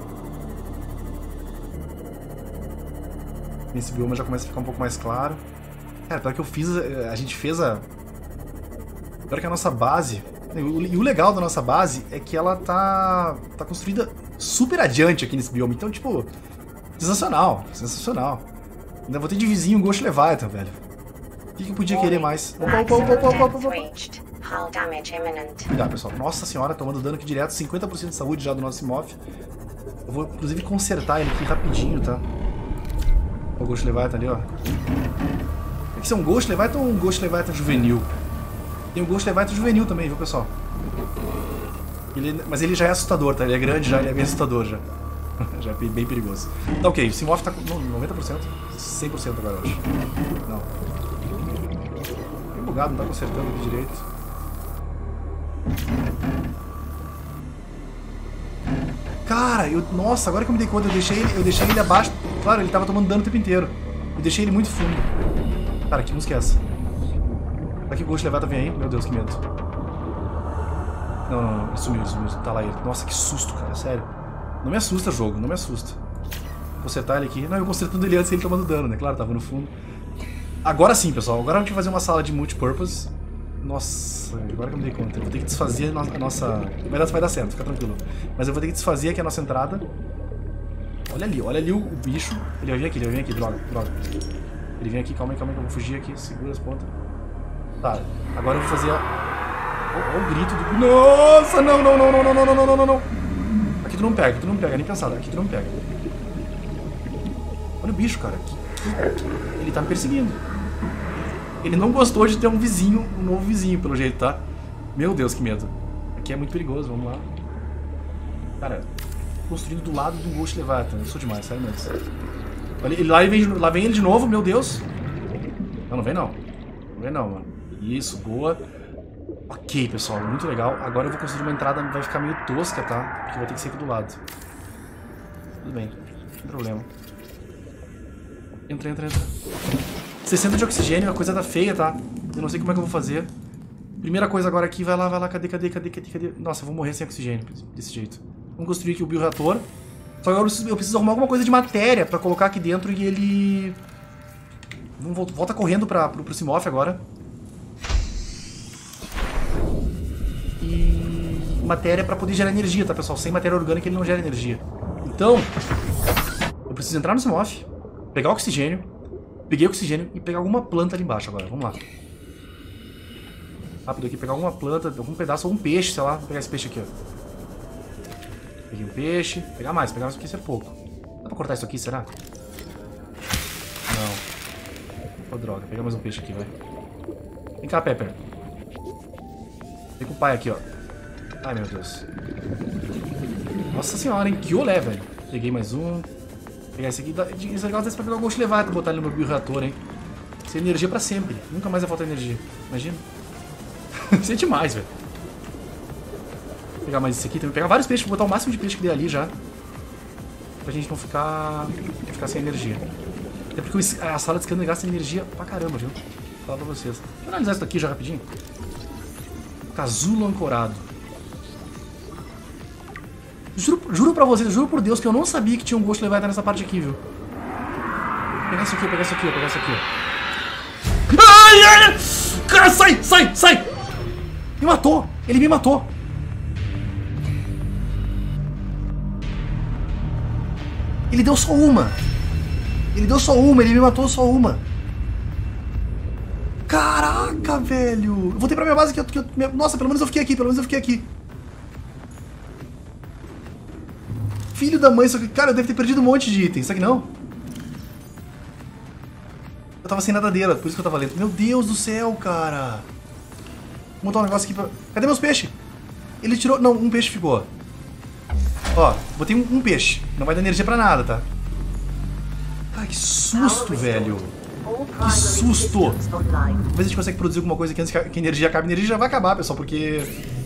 Esse bioma já começa a ficar um pouco mais claro. Cara, pior que eu fiz... A gente fez a... Pior que a nossa base... E o legal da nossa base é que ela tá construída super adiante aqui nesse bioma. Então, tipo... Sensacional. Sensacional. Ainda vou ter de vizinho um Ghost Leviathan, velho. O que eu podia querer mais? Opa. Cuidado, pessoal. Nossa senhora, tomando dano aqui direto. 50% de saúde já do nosso Simorph. Eu vou, inclusive, consertar ele aqui rapidinho, tá? O Ghost Leviathan ali, ó. Isso é um Ghost Leviathan ou um Ghost Leviathan juvenil? Tem um Ghost Leviathan juvenil também, viu, pessoal? Mas ele já é assustador, tá? Ele é grande já, ele é bem assustador já. Já é bem perigoso. Tá ok, o Simorph tá com 90%. 100% agora, eu acho. Não. Bem bugado, não tá consertando aqui direito. Cara, nossa, agora que eu me dei conta, eu deixei ele abaixo. Claro, ele tava tomando dano o tempo inteiro. Eu deixei ele muito fundo. Cara, que música é essa? Será que o Ghost Leviathan vem aí? Meu Deus, que medo. Não, ele sumiu. Tá lá ele. Nossa, que susto, cara, sério. Não me assusta, jogo, não me assusta. Vou consertar ele aqui. Não, eu consertando ele antes ele tomando dano, né? Claro, tava no fundo. Agora sim, pessoal. Agora a gente vai fazer uma sala de multipurpose. Nossa, agora que eu me dei conta. Eu vou ter que desfazer a nossa... Vai dar certo, fica tranquilo. Mas eu vou ter que desfazer aqui a nossa entrada. Olha ali o bicho. Ele vai vir aqui, droga. Ele vem aqui, calma aí, que eu vou fugir aqui. Segura as pontas. Tá, agora eu vou fazer Olha o grito do... Nossa, não. Aqui tu não pega, nem pensado. Aqui tu não pega. Olha o bicho, cara. Ele tá me perseguindo. Ele não gostou de ter um novo vizinho, pelo jeito, tá? Meu Deus, que medo. Aqui é muito perigoso, vamos lá. Cara, construindo do lado do Ghost Leviathan. Eu sou demais, sério mesmo. Olha, lá vem ele de novo, meu Deus. Não vem não. Não vem não, mano. Isso, boa. Ok, pessoal, muito legal. Agora eu vou construir uma entrada, vai ficar meio tosca, tá? Porque vai ter que ser aqui do lado. Tudo bem, não tem problema. Entra. 60 de oxigênio, a coisa tá feia, tá? Eu não sei como é que eu vou fazer. Primeira coisa agora aqui, vai lá, cadê? Nossa, eu vou morrer sem oxigênio, desse jeito. Vamos construir aqui o bioreator. Só que agora eu preciso arrumar alguma coisa de matéria pra colocar aqui dentro e ele Volta correndo pro Simoth agora. E matéria pra poder gerar energia, tá, pessoal? Sem matéria orgânica ele não gera energia. Então, eu preciso entrar no Simoth, pegar oxigênio. Peguei oxigênio e pegar alguma planta ali embaixo agora. Vamos lá. Rápido aqui, pegar alguma planta, algum pedaço, algum peixe, sei lá. Vou pegar esse peixe aqui, ó. Peguei um peixe. Pegar mais porque isso é pouco. Dá pra cortar isso aqui, será? Não. Oh, droga. Pegar mais um peixe aqui, vai. Vem cá, Pepper. Vem com o pai aqui, ó. Ai, meu Deus. Nossa senhora, hein? Que olé, velho. Peguei mais um. Pegar esse aqui. Isso é legal pra pegar o Ghost Leviathan e botar ele no meu bioreator, hein? Sem energia pra sempre. Nunca mais vai faltar energia. Imagina. Isso é demais, velho. Vou pegar mais esse aqui também. Pegar vários peixes, vou botar o máximo de peixe que der ali já. Pra gente não ficar sem energia. Até porque a sala de scanner gasta energia pra caramba, viu? Vou falar pra vocês. Deixa eu analisar isso aqui já rapidinho. Casulo ancorado. Juro pra vocês, juro por Deus que eu não sabia que tinha um Ghost Leviathan nessa parte aqui, viu? Vou pegar isso aqui, pegar isso aqui, pegar isso aqui. Ai, ai! Cara, sai! Me matou! Ele me matou! Ele deu só uma! Ele me matou só uma! Caraca, velho! Eu voltei pra minha base aqui. Nossa, pelo menos eu fiquei aqui. Filho da mãe, só que, cara, eu devo ter perdido um monte de itens, só que não. Eu tava sem nadadeira, por isso que eu tava lento. Meu Deus do céu, cara. Vou botar um negócio aqui pra... Cadê meus peixes? Ele tirou... Não, um peixe ficou. Ó, botei um peixe. Não vai dar energia pra nada, tá? Ai, que susto, velho. Que susto. Vamos ver se a gente consegue produzir alguma coisa aqui antes que a energia acabe. A energia já vai acabar, pessoal, porque...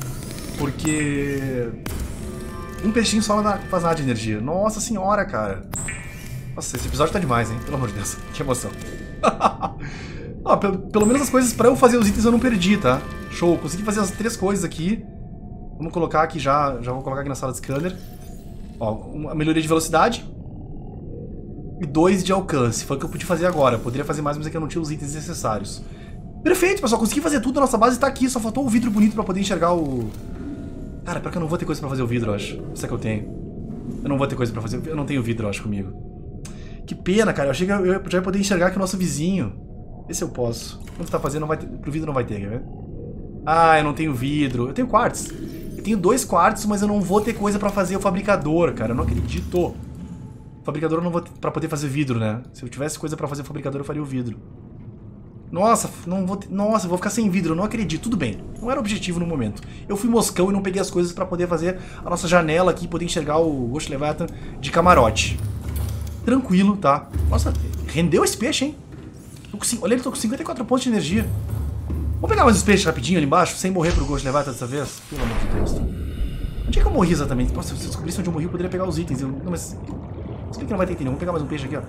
Um peixinho só não faz nada de energia. Nossa senhora, cara. Nossa, esse episódio tá demais, hein? Pelo amor de Deus. Que emoção. Ó, pelo menos as coisas pra eu fazer os itens eu não perdi, tá? Show. Consegui fazer as 3 coisas aqui. Vamos colocar aqui já vou colocar aqui na sala de scanner. Ó, uma melhoria de velocidade. E 2 de alcance. Foi o que eu podia fazer agora. Eu poderia fazer mais, mas é que eu não tinha os itens necessários. Perfeito, pessoal. Consegui fazer tudo. A nossa base tá aqui. Só faltou o vidro bonito pra poder enxergar o... Cara, pior que eu não vou ter coisa pra fazer o vidro, eu acho. Isso é que eu tenho. Eu não vou ter coisa pra fazer. Eu não tenho vidro, eu acho, comigo. Que pena, cara. Eu achei que eu já ia poder enxergar aqui o nosso vizinho. Esse eu posso. Quando tá fazendo, não vai ter... Pro vidro não vai ter, quer ver? Ah, eu não tenho vidro. Eu tenho quartzo. Eu tenho 2 quartzo, mas eu não vou ter coisa pra fazer o fabricador, cara. Eu não acredito. O fabricador eu não vou ter pra poder fazer vidro, né? Se eu tivesse coisa pra fazer o fabricador, eu faria o vidro. Nossa, não vou ter... Nossa, eu vou ficar sem vidro, eu não acredito. Tudo bem, não era o objetivo no momento. Eu fui moscão e não peguei as coisas pra poder fazer a nossa janela aqui e poder enxergar o Ghost Leviathan de camarote. Tranquilo, tá? Nossa, rendeu esse peixe, hein? Olha, ele tô com 54 pontos de energia. Vamos pegar mais os peixes rapidinho ali embaixo, sem morrer pro Ghost Leviathan dessa vez? Pelo amor de Deus. Onde é que eu morri exatamente? Nossa, se eu descobrisse onde eu morri, eu poderia pegar os itens. Não, mas... Se bem que não vai ter item nenhum. Vamos pegar mais um peixe aqui, ó.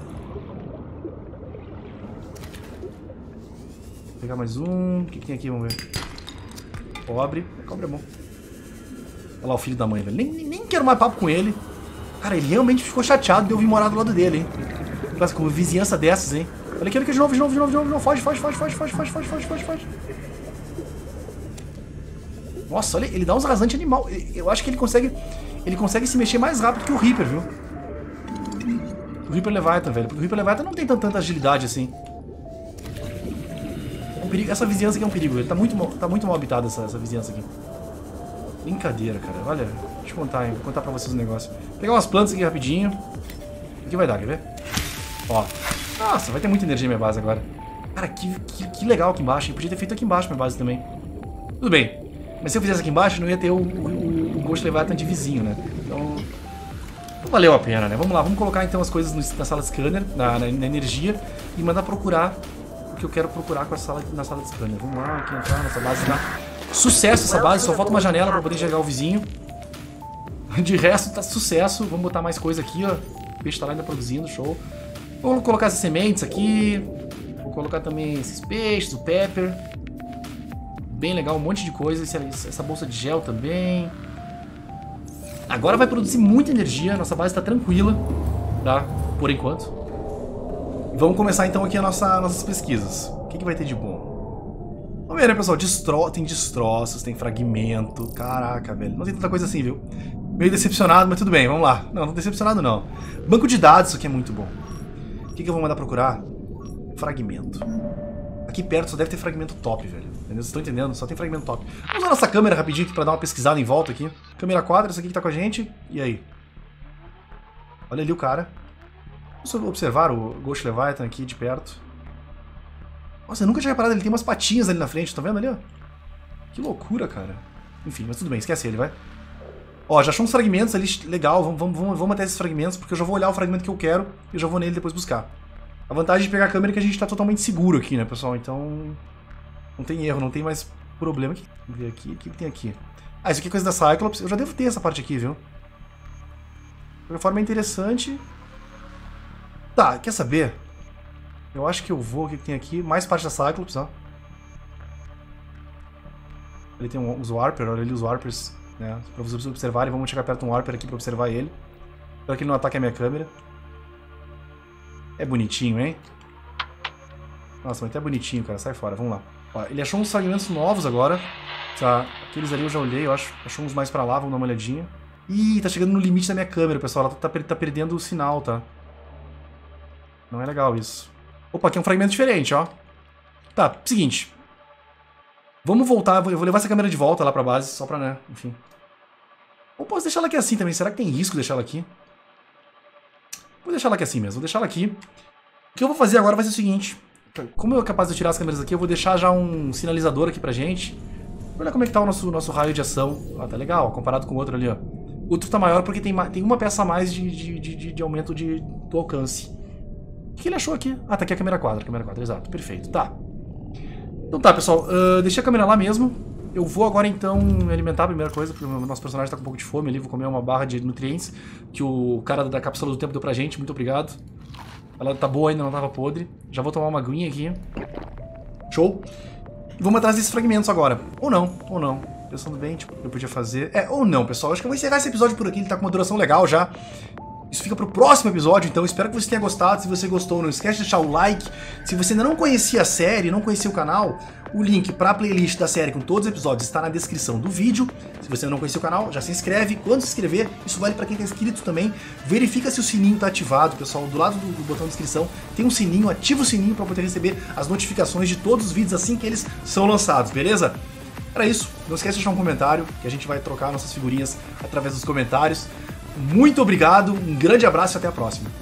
Vou pegar mais um. O que tem aqui? Vamos ver. Cobre. Cobre é bom. Olha lá o filho da mãe, velho. Nem quero mais papo com ele. Cara, ele realmente ficou chateado de eu vir morar do lado dele, hein? Nossa, com uma vizinhança dessas, hein? Olha aqui de novo. Foge. Nossa, olha, ele dá uns rasantes animal. Eu acho que ele consegue se mexer mais rápido que o Reaper, viu? O Reaper Leviathan, velho. Porque o Reaper Leviathan não tem tanta agilidade assim. Essa vizinhança aqui é um perigo. Ele tá muito mal habitada, essa vizinhança aqui. Brincadeira, cara. Olha, deixa eu contar, hein. Vou contar pra vocês um negócio. Vou pegar umas plantas aqui rapidinho. O que vai dar, quer ver? Ó. Nossa, vai ter muita energia na minha base agora. Cara, que legal aqui embaixo. Eu podia ter feito aqui embaixo minha base também. Tudo bem. Mas se eu fizesse aqui embaixo, não ia ter o Ghost Leviathan de vizinho, né? Então... Não valeu a pena, né? Vamos lá, vamos colocar então as coisas na sala de scanner, na energia, e mandar procurar o que eu quero procurar com na sala de scanner. Vamos lá, aqui entrar, nossa base tá... Sucesso essa base, só falta uma janela pra poder enxergar o vizinho. De resto, tá sucesso. Vamos botar mais coisa aqui, ó. O peixe tá lá ainda produzindo, show. Vou colocar essas sementes aqui. Vou colocar também esses peixes, o pepper. Bem legal, um monte de coisa. Essa bolsa de gel também. Agora vai produzir muita energia. Nossa base tá tranquila, tá? Por enquanto. Vamos começar então aqui nossas pesquisas. O que vai ter de bom? Vamos ver, né, pessoal? Tem destroços, tem fragmento. Caraca, velho. Não tem tanta coisa assim, viu? Meio decepcionado, mas tudo bem, vamos lá. Não, decepcionado não. Banco de dados, isso aqui é muito bom. O que eu vou mandar procurar? Fragmento. Aqui perto só deve ter fragmento top, velho. Entendeu? Vocês estão entendendo? Só tem fragmento top. Vamos usar nossa câmera rapidinho aqui pra dar uma pesquisada em volta aqui. Câmera 4, essa aqui que tá com a gente. E aí? Olha ali o cara. Vamos observar o Ghost Leviathan aqui de perto. Nossa, eu nunca tinha reparado, ele tem umas patinhas ali na frente, tá vendo ali, ó? Que loucura, cara. Enfim, mas tudo bem, esquece ele, vai. Ó, já achou uns fragmentos ali, legal, vamos até esses fragmentos, porque eu já vou olhar o fragmento que eu quero e eu já vou nele depois buscar. A vantagem de pegar a câmera é que a gente tá totalmente seguro aqui, né, pessoal? Então, não tem erro, não tem mais problema. Vamos ver aqui, o que tem aqui? Ah, isso aqui é coisa da Cyclops, eu já devo ter essa parte aqui, viu? De qualquer forma é interessante. Tá, quer saber? Eu acho que eu vou, o que tem aqui? Mais parte da Cyclops, ó. Ele tem os Warper, olha ali os Warpers, né? Pra vocês observarem, vamos chegar perto de um Warper aqui pra observar ele. Espero que ele não ataque a minha câmera. É bonitinho, hein? Nossa, mas até bonitinho, cara. Sai fora, vamos lá. Ó, ele achou uns fragmentos novos agora. Tá, aqueles ali eu já olhei, eu acho. Achou uns mais pra lá, vamos dar uma olhadinha. Ih, tá chegando no limite da minha câmera, pessoal. Ela tá perdendo o sinal, tá? Não é legal isso. Opa, aqui é um fragmento diferente, ó. Tá, seguinte. Vamos voltar, eu vou levar essa câmera de volta lá pra base, só pra, né, enfim. Ou posso deixar ela aqui assim também, será que tem risco deixar ela aqui? Vou deixar ela aqui assim mesmo, vou deixar ela aqui. O que eu vou fazer agora vai ser o seguinte. Como eu é capaz de tirar as câmeras aqui, eu vou deixar já um sinalizador aqui pra gente. Olha como é que tá o nosso raio de ação. Ah, tá legal, ó, comparado com o outro ali, ó. O outro tá maior porque tem uma peça a mais de aumento do alcance. O que ele achou aqui? Ah, tá aqui a câmera 4, exato, perfeito, tá. Então tá, pessoal, deixei a câmera lá mesmo. Eu vou agora então me alimentar a primeira coisa, porque o nosso personagem tá com um pouco de fome ali. Vou comer uma barra de nutrientes que o cara da cápsula do tempo deu pra gente, muito obrigado. Ela tá boa ainda, não tava podre. Já vou tomar uma aguinha aqui. Show. E vamos atrás desses fragmentos agora. Ou não. Pensando bem, tipo, eu podia fazer... ou não, pessoal. Acho que eu vou encerrar esse episódio por aqui, ele tá com uma duração legal já. Isso fica pro próximo episódio, então espero que você tenha gostado. Se você gostou, não esquece de deixar o like. Se você ainda não conhecia a série, não conhecia o canal, o link para a playlist da série com todos os episódios está na descrição do vídeo. Se você ainda não conhecia o canal, já se inscreve. Quando se inscrever, isso vale para quem está inscrito também. Verifica se o sininho está ativado, pessoal. Do lado do botão de inscrição tem um sininho, ativa o sininho para poder receber as notificações de todos os vídeos assim que eles são lançados, beleza? Era isso. Não esquece de deixar um comentário, que a gente vai trocar nossas figurinhas através dos comentários. Muito obrigado, um grande abraço e até a próxima.